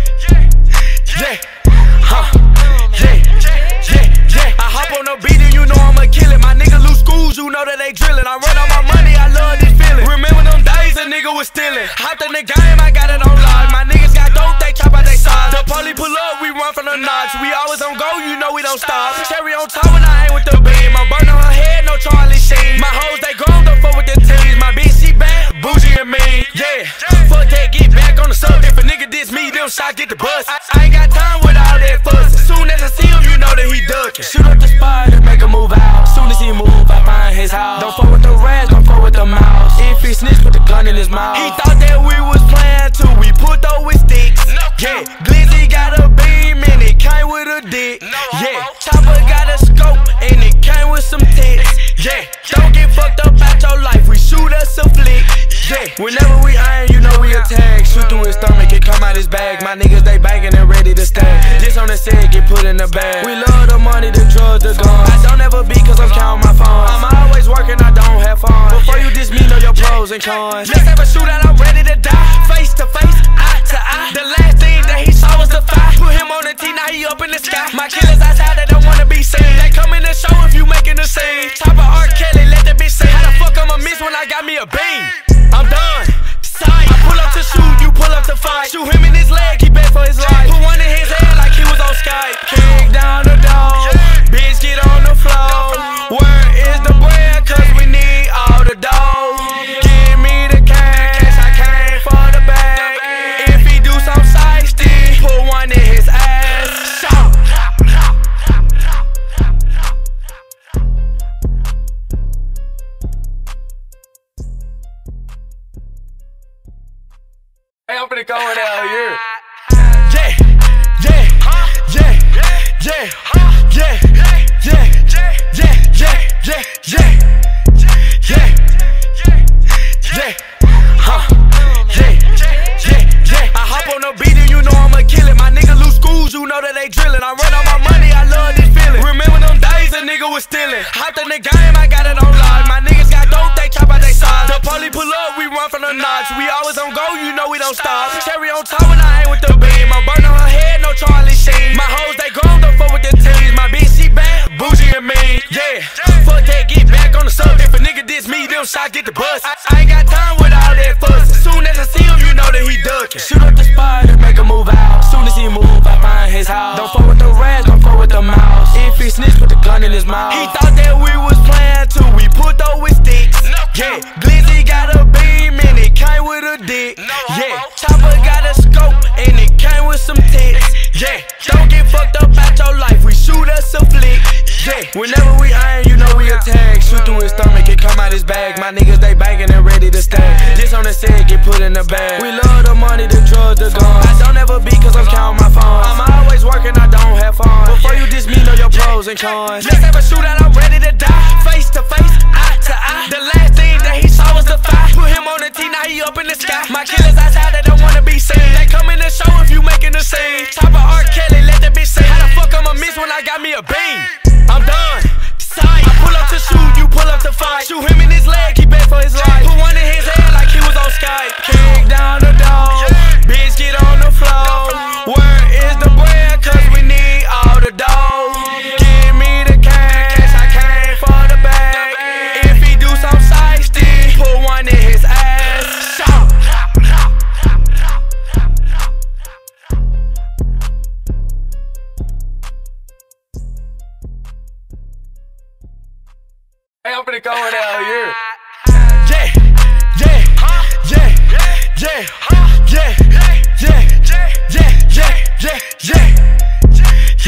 yeah, huh, yeah, yeah, yeah. I hop on the beat and you know I'ma kill it. My nigga lose schools, you know that they drillin'. I run on my money, I love this feeling. Remember them days a nigga was stealing. Hopped in the game, I got it on live. My niggas got dope, they chop out they sides. The police pull up, we run from the notch. We always on go, you know we don't stop. Cherry on top when I ain't with the beam. I'm burning her head, no Charlie Sheen. My hoes, they grown, don't fuck with the teams. My bitch, she bad, bougie and mean. Yeah, fuck that, get back on the sub. If a nigga diss me, them shots get the bus. I, I ain't got time with all that fuss. As soon as I see him, you know that he duckin'. Shoot up the spot and make a move out. As soon as he move, I find his house. Don't fuck with the rats, don't fuck with the mouse. If he snitch, put the gun in his mouth. He thought that we was playing too, we put those with sticks. Yeah, Glizzy got a beam and it came with a dick. Yeah, Chopper got a scope and it came with some tits. Yeah, don't get fucked up out your life, we shoot us a flick. Yeah, whenever we iron, you know we attack. Shoot through his stomach, it come out his bag. My niggas, they banking and ready to stack. Just on the set, get put in the bag. We love the money, the drugs, the guns. I don't ever be cause I'm counting my funds. I'm always working, I don't have fun. Before you diss me, know your pros and cons. Let's have a shootout, I'm ready to die. Face to face, eye to eye. The last thing that he saw was the fire. Put him on the T, now he up in the sky. My killers outside, they don't wanna be seen. They come in the show if you making the scene. Top of R. Kelly, let that bitch sing. How the fuck I'ma miss when I got me a beam? I'm done. Sight. I pull up to shoot, you pull up to fight. Shoot him in his leg, he bet for his life. Put one in his head like he was on Skype. Kick down the door, bitch get on the floor. Where is the bread? Cause we need all the dough. Give me the cash, I came for the bag. If he do some side stick, put one in his ass. Shout. Hey, I'm finna go in out here. Yeah, yeah, yeah, yeah, yeah, yeah, yeah, yeah, yeah, yeah, yeah, huh, yeah, yeah, yeah. I hop on the beat and you know I'ma kill it. My nigga lose schools, you know that they drillin'. I run on my money, I love this feeling. Remember them days a nigga was stealing. Hopped in the game, I got it on live. My niggas got dope, they chop out they sides. The police pull up, we run from the notch. We always on go, you know we don't stop. Cherry on top when I ain't with the beam. I'm burning her head, no Charlie Sheen. My hoes, they grown, don't fuck with the teams. My bitch, she bad, bougie and mean. Yeah, fuck that, get back on the sub. If a nigga diss me, them shots get the bus. I, I ain't got time with all that fuss. As soon as I see him, you know that he duckin'. Shoot up the spot and make a move out. As soon as he move, I find his house. Don't fuck with the rats, don't fuck with the mouse. If he snitch, put the gun in his mouth. He thought that we was playing too, we put those with sticks. Yeah, Glizzy got a beam and it came with a dick. Yeah, Chopper got a scope and it came with some tits. Yeah, don't get fucked up out your life, we shoot us a flick. Yeah, whenever we iron, you know we attack. Shoot through his stomach, it come out his bag. My niggas, they banking and ready to stack. Just on the set, get put in the bag. We love the money, the drugs, the guns. I don't ever be cause I'm counting my funds. I'm always working, I don't have fun. Before you diss me, know your pros and cons. Let's have a shootout, I'm ready to die. Face to face, eye to eye. The last thing that he saw was the fire. Put him on the T, now he up in the sky. My killers outside, they don't wanna be seen. They come in the show if you making the scene. Top of R. Kelly, let that bitch miss when I got me a beam. I'm done. Sight. I pull up to shoot, you pull up to fight. Shoot him in his leg, he bet for his life. Put one in his head like he was on Skype. Kick down the door, bitch get on the floor. Where is the bread? Cause we need all the dough. Give me the cash, I came for the bag. If he do some shiesty, put one in his ass. Shout. Hey, I'm finna go in hell here. Yeah, yeah, yeah, yeah, yeah, yeah, yeah, yeah, yeah, yeah,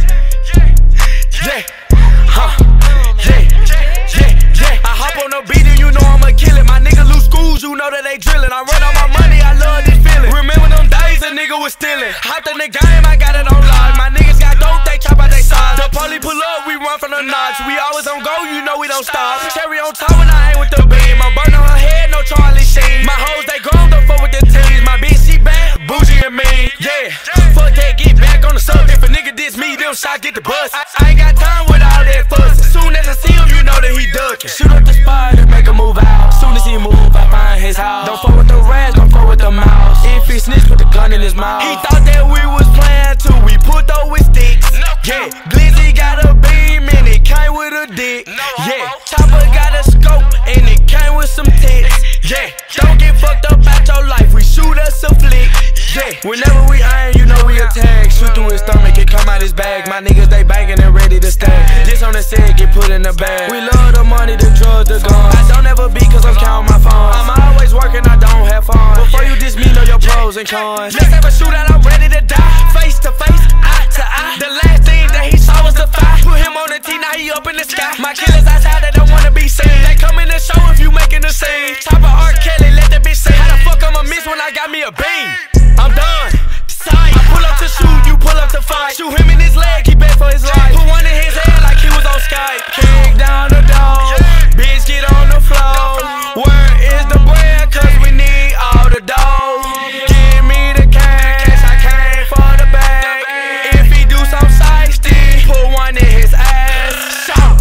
yeah, yeah, huh, yeah, yeah, yeah. I hop on the beat and you know I'ma kill it. My nigga lose schools, you know that they drillin'. I run all my money, I love this feeling. Remember them days a nigga was stealing. Hopped in the game, I got it on lock. My niggas got dope, they chop out they sides. The police pull up, we run from the notch. We always on go, you know we don't stop. Cherry on top when I ain't with the beam. I'm burning her head, no Charlie Sheen. My hoes, they grown, don't fuck with the teens. My bitch, she bad, bougie and mean. Yeah, fuck that, get back on the sub. If a nigga diss me, them shots get the bus. I, I ain't got time with all that fuss. As soon as I see him, you know that he ducking. Shoot up the spot and make a move out. Soon as he move, I find his house. Don't fuck with the rats, don't fuck with the mouse. If he snitch, put the gun in his mouth. He thought that we was playing too. We put those with sticks. Yeah, Glizzy got a beam and it came with a dick. Yeah, Chopper got a scope and it came with some tits. Yeah, don't get fucked up out your life. We shoot us a flick. Yeah, whenever we iron, you know we attack. Shoot through his stomach, it come out his bag. My niggas, they banging and ready to stack. This on the set, get put in the bag. We love the money, the drugs, the guns. I don't ever beat cause I'm counting my funds. I'm always working, I don't have fun. Before you diss me, know your pros and cons. Let's have a shootout, I'm ready to die. Face to face, eye to eye. The last thing that he saw was the fire. Put him on the T, now he up in the sky. My killers outside, they don't wanna be seen. They come in the show if you making the scene. Chopper R. Kelly, let that bitch sing. How the fuck I'ma miss when I got me a beam? I'm done. Sight. I pull up to shoot, you pull up to fight. Shoot him in his leg, he bet for his life. Put one in his head like he was on Skype. Kick down the door, bitch get on the floor. Where is the bread? Cause we need all the dough. Give me the cash, I came for the bag. If he do some shiesty, put one in his ass. Shout.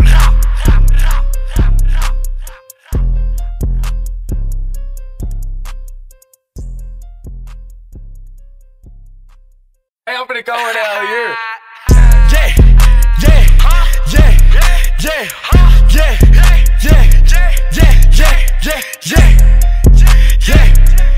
Hey, I'm finna go in hell here. Yeah, yeah, yeah, yeah, yeah, yeah, yeah, yeah, yeah, yeah,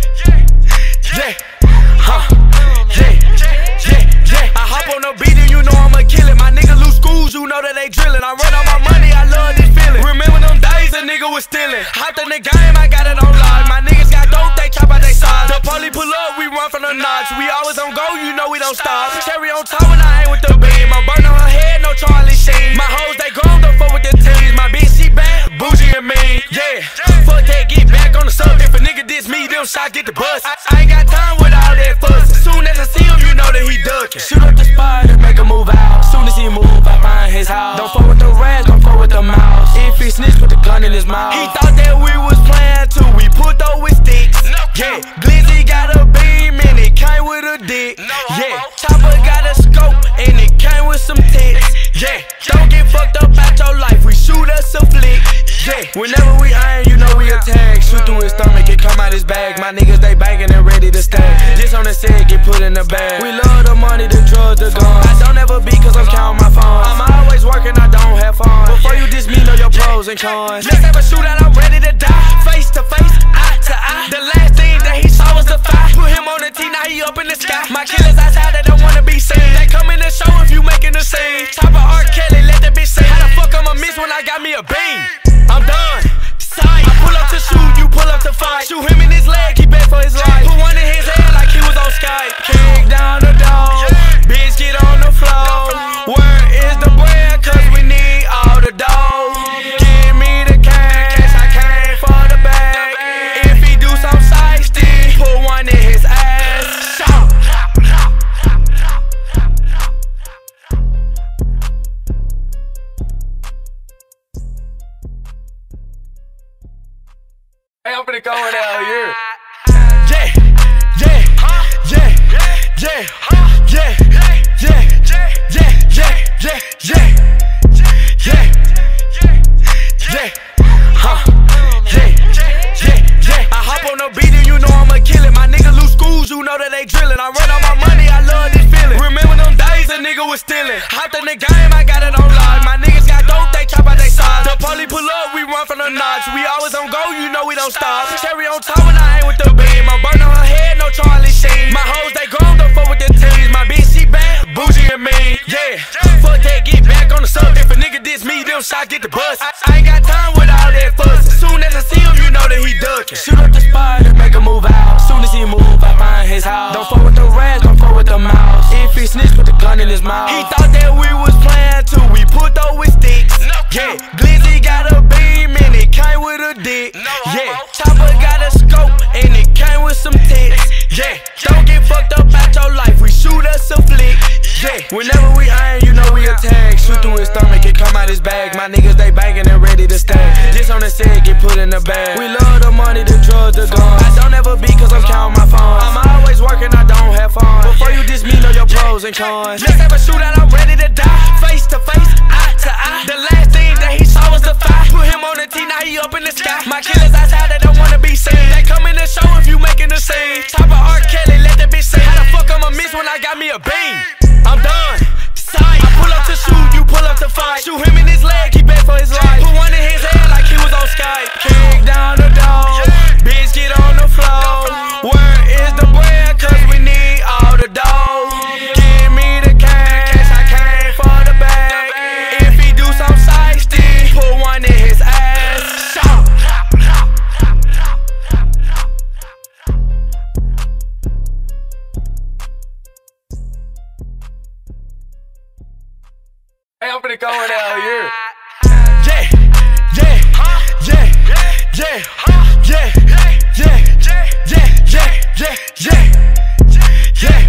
yeah, huh, yeah, yeah, yeah. I hop on the beat and you know I'ma kill it. My nigga lose schools, you know that they drillin'. I run all my money, I love this feeling. Remember them days a nigga was stealing. Hopped in the game, I got it on lock. My niggas got dope, they chop out they sides. The police pull up, we run from the notch. We always on go, you know we don't stop. Cherry on top when I ain't with the beam. I'm burning her head, no Charlie Sheen. My hoes, they grown, don't fuck with the teens. My bitch, she bad, bougie and mean. Yeah, fuck that, get back on the sub. If a nigga diss me, them shots get the bus. I, I ain't got time with all that fuss. As soon as I see him, you know that he ducking. Shoot up the spot and make a move out. Soon as he move, I find his house. Don't fuck with the rats, don't fuck with the mouse. If he snitch, put the gun in his mouth. He thought that we was playing too. We put those with sticks. Yeah, Glizzy got a beam and it came with a dick. Yeah, Chopper got a scope and it came with some tits. Yeah, don't get fucked up out your life. We shoot us a flick. Yeah, whenever we iron, you know we attack. Shoot through his stomach, it come out his bag. My niggas, they banging and ready to stack. This on the set, get put in the bag. We love the money, the drugs, the guns. I don't ever beat cause I'm counting my funds. I'm always working, I don't have fun. Before you diss me, know your pros and cons. Let's have a shootout, I'm ready to die. Face to face, eye to eye. The last thing that he saw was the fire. Put him on the T, now he up in the sky. My killers outside, they don't wanna be seen. They come in the show if you making the scene. Chopper R. Kelly, let that bitch sing. How the fuck I'ma miss when I got me a beam? I'm done. Sight. I pull up to shoot, you pull up to fight. Shoot him in his leg, he bet for his life. Put one in his head like he was on Skype. Kick down the door, bitch get on the floor. Where is the bread? Cause we need all the dough. Give me the cash, I came for the bag. If he do some shiesty, put one in his ass. Shout. Hey, I'm finna go in hell here. Yeah, yeah, yeah, yeah, yeah, yeah, yeah, yeah, yeah, yeah, yeah, yeah, huh, yeah, yeah, yeah. I hop on the beat and you know I'ma kill it. My nigga lose schools, you know that they drillin'. I run on my money, I love this feeling. Remember them days a nigga was stealing. Hopped in the game, I got it on lock. My niggas got dope, they chop out they sides. The police pull up, we run from the notch. We always on go, you know we don't stop. Cherry on top when I ain't with the beam. I'm burning her head, no Charlie Sheen. My hoes, they grown, don't fuck with the teens. My bitch, she bad, bougie and mean. Yeah, fuck that, get back on the sub. If a nigga diss me, them shots get the bus. I, I ain't got time with all that fuss. As soon as I see him, you know that he ducking. Shoot up the spot and make a move out. Soon as he move, I find his house. Don't fuck with the rats, don't fuck with the mouse. If he snitch, put the gun in his mouth. He thought that we was playing too. We put those with sticks. Yeah, Glizzy got a beam and it came with a dick. Yeah, Chopper got a scope and it came with some tits. Yeah, don't get fucked up out your life. We shoot us a flick. Yeah, whenever we iron, you know we attack. Shoot through his stomach, it come out his bag. My niggas, they banging and ready to stack. This on the set, get put in the bag. We love the money, the drugs, the guns. I don't ever be cause I'm counting my funds. I'm always working, I don't have fun. Before you diss me, know your pros and cons. Let's have a shootout, I'm ready to die. Face to face, eye to eye. The last thing that he saw was the fire. Put him on the T, now he up in the sky. My killers outside, they don't wanna be seen. They come in the show if you making the scene. Chopper R. Kelly, let that bitch sing. How the fuck I'ma miss when I got me a beam? I'm done. Sight. I pull up to shoot, you pull up to fight. Shoot him in his leg, he bet for his life. Put one in his head like he was on Skype. Kick down the door, bitch get on the floor. Where is the bread? Cause we need all the dough. Give me the cash, I came for the bag. If he do some shiesty, put one in his ass. Shout. Hey, I'm finna go in out here. Yeah, yeah, yeah, yeah, yeah, yeah, yeah, yeah, yeah, yeah, yeah,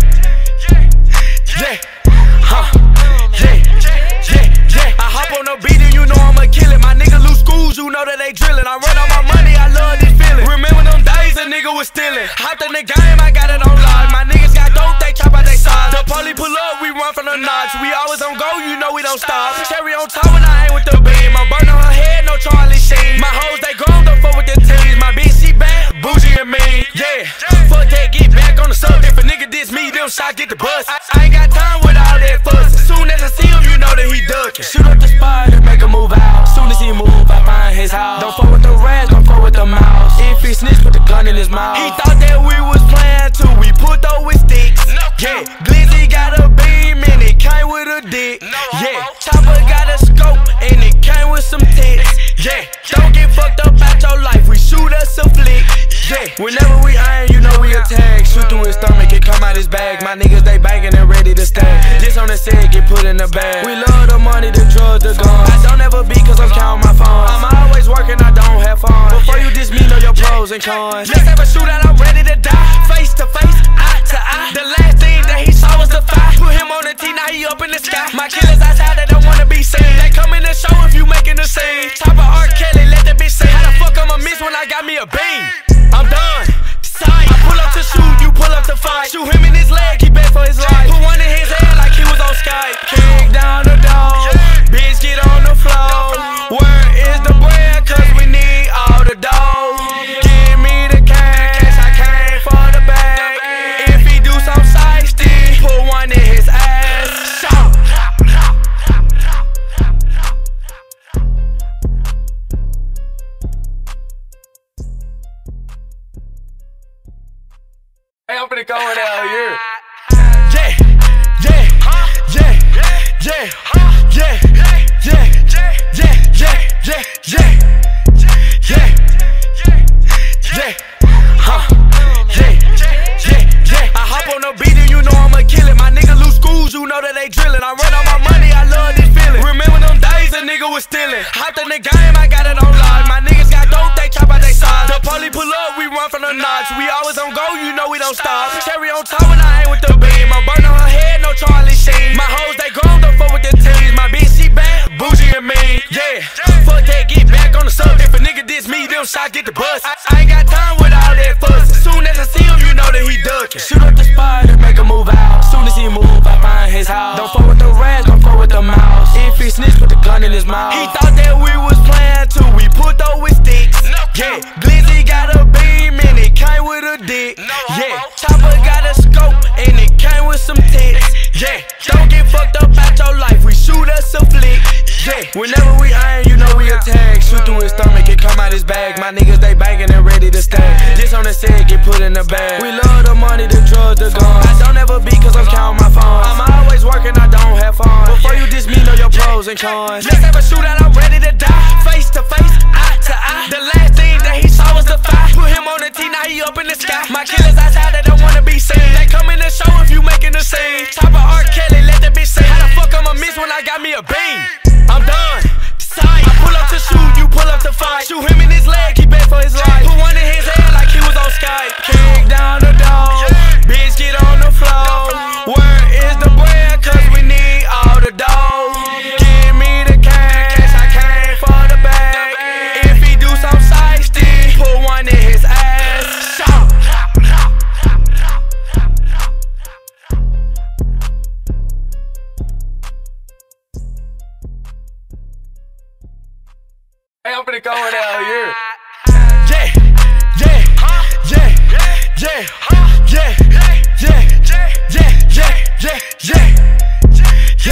yeah, huh, yeah, yeah, yeah. I hop on the beat and you know I'ma kill it. My nigga lose schools, you know that they drillin'. I run on my money, I love this feeling. Remember them days a nigga was stealing. Hopped in the game, I got it on lock. My niggas got dope, they chop out they sides. The police pull up, we run from the notch. We always on go, you know we don't stop. Cherry on top when I ain't with the beam. I'm burning her head, no Charlie Sheen. My hoes, they grown, don't fuck with the teens. My bitch, she bad, bougie and mean. Yeah, fuck that, get back on the sub. If a nigga diss me, them shots get the bus. I, I ain't got time with all that fuss. As soon as I see him, you know that he ducking. Shoot up the spot and make a move out. Soon as he move, I find his house. Don't fuck with the rats, don't fuck with the mouse. If he snitch, put the gun in his mouth. He thought that we was playing too. We put those with sticks. Yeah, Glizzy got a beam and it came with a dick. Yeah, Chopper got a scope and it came with some tits. Yeah, don't get fucked up out your life. We shoot us a flick. Yeah, whenever we iron, you know we attack. Shoot through his stomach, it come out his bag. My niggas, they banging and ready to stack. This on the set, get put in the bag. We love the money, the drugs, the guns. I don't ever be cause I'm counting my funds. I'm always working, I don't have fun. Before you diss me, know your pros and cons. Let's have a shootout, I'm ready to die. Face to face, eye to eye. The last thing that he saw was the fire. Put him on the T, now he up in the sky. My killers outside, they don't wanna be seen. They come in the show if you making the scene. Chopper R. Kelly, let that bitch sing. How the fuck I'ma miss when I got me a beam? I'm done. Sight. I pull up to shoot, you pull up to fight. Shoot him in his leg, he bet for his life. Put one in his head like he was on Skype. Kick down the door, bitch get on the floor. Where is the bread? Cause we need all the dough. Give me the cash, I came for the bag. If he do some shiesty, put one in his ass. Shout. Hey, I'm finna go in out here. Yeah, yeah, yeah, yeah, yeah, yeah, yeah, yeah, yeah, yeah, yeah, huh, yeah, yeah, yeah. I hop on the beat and you know I'ma kill it. My nigga lose schools, you know that they drillin'. I run on my money, I love this feeling. Remember them days a nigga was stealing. Hopped in the game, I got it on lock. My niggas got dope, they chop out they sides. The police pull up, we run from the notch. We always on go, you know we don't stop. Cherry on top when I ain't with the beam. I'm burning her head, no Charlie Sheen. My hoes, they grown, don't fuck with the teens. My bitch, she bad, bougie and mean. Yeah, fuck that, get back on the sub. If a nigga diss me, them shots get the bus. I, I ain't got time with all that fuss. As soon as I see him, you know that he ducking. Shoot up the spot and make a move out. Soon as he move, I find his house. Don't fuck with the rats, don't fuck with the mouse. with the gun in his mouth. He thought that we was playing till we put those with sticks. Yeah, Glizzy got a beam and it came with a dick. Yeah, Chopper got a scope and it came with some tits. Yeah, don't get fucked up out your life, we shoot us a flick. Yeah, whenever we iron, you know we attack. Shoot through his stomach, it come out his bag. My niggas, they banking and ready to stack. Just on the set, get put in the bag. We love the money, the drugs, the guns. I don't ever beat cause I'm counting my funds. I'm always working, I don't have fun. Before you diss me, know your pros and cons. Let's have a shootout, I'm ready to die. Face to face, eye to eye. The last thing that he saw was the fire. Put him on the T, now he up in the sky. My killers outside, they don't wanna be seen. They come in the show if you making the scene. Top of R. Kelly, let that bitch sing. How the fuck I'ma miss when I got me a beam? I'm done. Sight. I pull up to shoot, you pull up to fight. Shoot him in his leg, he bet for his life. Put one in his head like he was on Skype. Kick down the door, bitch get on the floor. Where is the bread? Cause we need all the dough. Give me the cash, I came for the bag. If he do some side stick, put one in his ass. Shout. Hey, I'm finna go in out here. Yeah, yeah, yeah, yeah, yeah, yeah, yeah, yeah, yeah, yeah,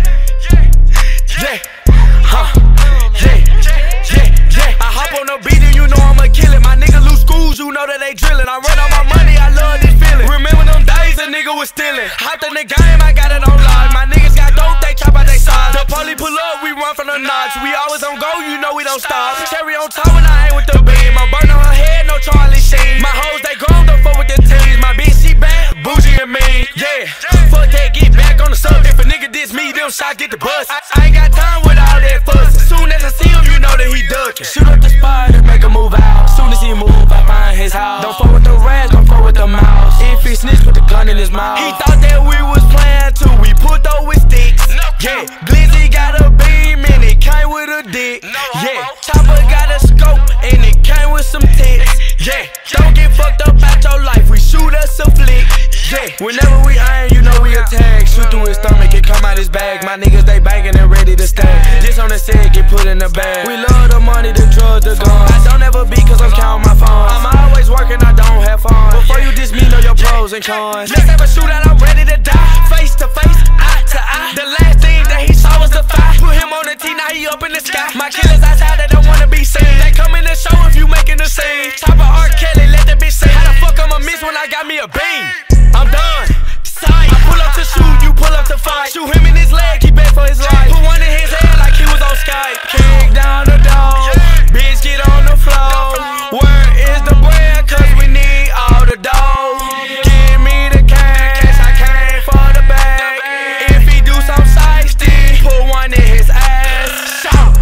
yeah, yeah, huh, yeah, yeah, yeah. I hop on the beat and you know I'ma kill it. My nigga lose schools, you know that they drillin'. I run on my money, I love this feeling. Remember them days a nigga was stealing. Hopped in the game, I got it on lock. My niggas got dope, they chop out they sides. The police pull up, we run from the notch. We always on go, you know we don't stop. Cherry on top when I ain't with the beam. I'm burning her head, no Charlie Sheen. My hoes, they grown, don't fuck with the teams. My bitch, she bad, bougie and mean. Yeah, fuck that, get back on the sub. If a nigga diss me, them shots get the bus. I, I ain't got time with all that fuss. As soon as I see him, you know that he ducking. Shoot up the spot and make a move out. As soon as he move, I find his house. Don't fuck with the rats, don't fuck with the mouse. If he snitch, put the gun in his mouth. He thought that we was playing till we put those with sticks. Yeah, Glizzy got a beam and it came with a dick. Yeah, Chopper got a scope and it came with some tits. Yeah, don't get fucked up out your life, we shoot us a flick. Yeah, whenever we iron, you know we attack. Shoot through his stomach, it come out his bag. My niggas, they banking and ready to stack. Just on the set, get put in the bag. We love the money, the drugs, the guns. I don't ever beat cause I'm counting my funds. I'm always working, I don't have fun. Before you diss me, know your pros and cons. Let's have a shootout, I'm ready to die. Face to face, eye to eye. The last thing that he saw was the fire. Put him on the T, now he up in the sky. My killers outside, they don't wanna be seen. They come in the show if you making the scene. Top of R. Kelly, let that bitch sing. How the fuck I'ma miss when I got me a beam? I'm done. Sight. I pull up to shoot, you pull up to fight. Shoot him in his leg, he bet for his life. Put one in his head like he was on Skype. Kick down the door, bitch get on the floor. Where is the bread? Cause we need all the dough. Give me the cash, I came for the bag. If he do some side stick, put one in his ass. Shout.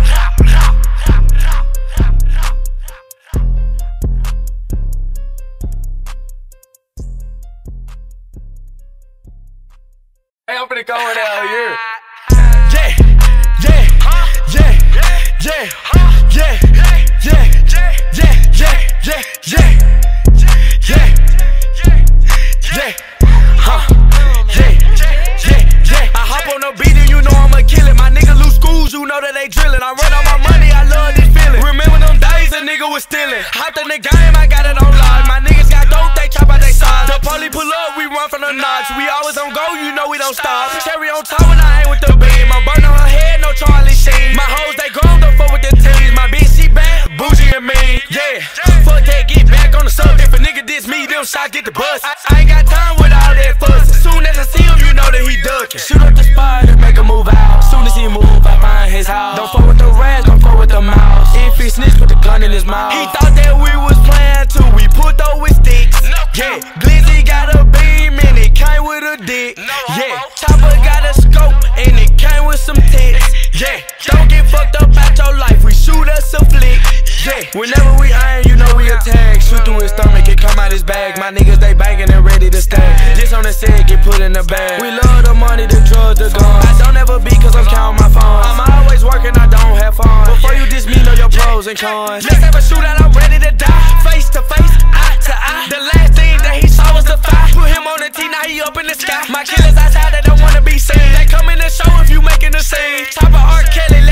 Hey, I'm finna go in out here. Yeah, yeah, yeah, yeah, yeah, yeah, yeah, yeah, yeah, yeah, yeah, yeah, huh, yeah, yeah, yeah. I hop on the beat and you know I'ma kill it. My nigga lose schools, you know that they drillin'. I run on my money, I love this feeling. Remember them days a nigga was stealing. Hopped in the game, I got it on lock. My niggas got dope, they chop out they sides. The police pull up, we run from the notch. We always on go, you know we don't stop. Cherry on top when I ain't with the beam. I'm burning her head, no Charlie Sheen. My hoes, they grown, don't fuck with the teams. My bitch, she bad, bougie and mean. Yeah, fuck that, get back on the sub. If a nigga diss me, them shots get the bus. I, I ain't got time with all that fuss. As soon as I see him, you know that he ducking. Shoot up the spot and make a move out. As soon as he move, I find his house. Don't fuck with the rats, don't fuck with the mouse. If he snitch, put the gun in his mouth. He thought that we was playing till we put those with sticks. Yeah, Glizzy got a beam and it came with a dick. Yeah, Chopper got a scope and it came with some tits. Yeah, don't get fucked up out your life, we shoot us a flick. Yeah, whenever we iron, you know we attack. Shoot through his stomach, it come out his bag. My niggas, they banking and ready to stack. Just on the set, get put in the bag. We love the money, the drugs, the guns. I don't ever beat cause I'm counting my funds. I'm always working, I don't have fun. Before you diss me, know your pros and cons. Let's have a shootout, I'm ready to die. Face to face, eye to eye. The last thing that he saw was the fire. Put him on the T, now he up in the sky. My killers outside, they don't wanna be seen. They come in the show if you making the scene. Top of R. Kelly.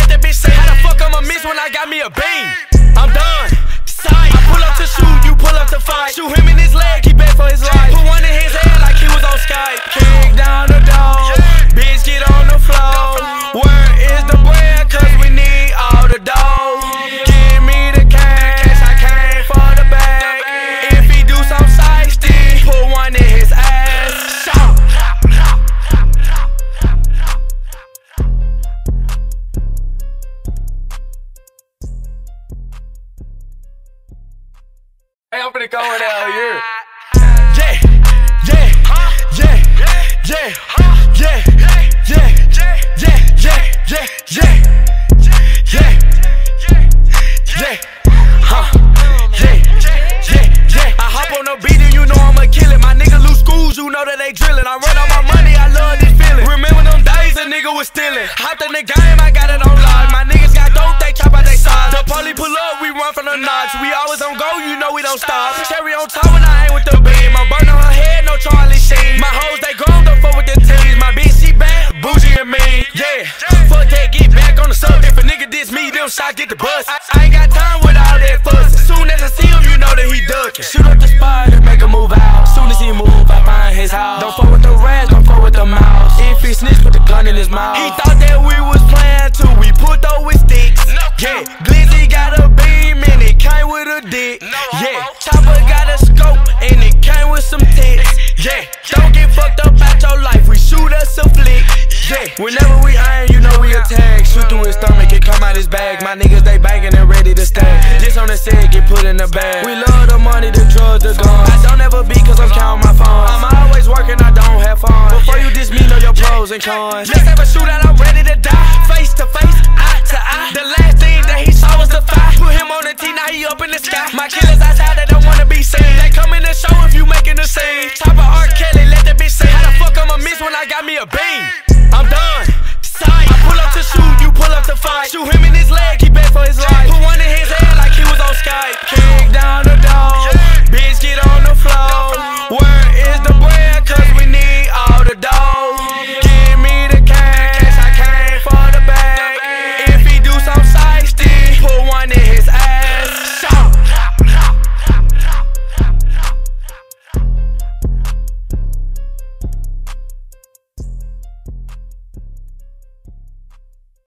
I'm finna go in out here. Yeah, yeah, yeah, yeah, yeah, yeah, yeah, yeah, yeah, yeah, yeah, yeah, huh, yeah, yeah, yeah. I hop on the beat and you know I'ma kill it. My nigga lose schools, you know that they drillin'. I run on my money, I love this feeling. Remember them days a nigga was stealing. Hopped in the game, I got it on lock. My niggas got dope, they chop out they sides. The police pull up, we run from the notch. We always on go, you know we don't stop. Cherry on top when I ain't with the beam. I'm burn on her head, no Charlie Sheen. My hoes, they grown, don't fuck with the teens. My bitch, she bad, bougie and mean. Yeah, fuck that, get back on the sub. If a nigga diss me, them shots get the bus. I, I ain't got time with all that fuss. As soon as I see him, you know that he duckin'. Shoot up the spot and make a move out. Soon as he move, I find his house. Don't fuck with the rats, don't fuck with the mouse. If he snitch, put the gun in his mouth. He thought that we was playing too. We put those with sticks. Yeah, Glizzy got a beam and it came with a dick. Yeah, Chopper got a scope and it came with some tits. Yeah, don't get fucked up out your life. We shoot us a flick. Yeah, whenever we iron, you know we attack. Shoot through his stomach, it come out his bag. My niggas, they banging and ready to stack. Just on the set, get put in the bag. We love the money, the drugs, the guns. I don't ever be cause I'm counting my funds. I'm always working, I don't have fun. Before you diss me, know your pros and cons. Let's have a shootout, I'm ready to die. Face to face, I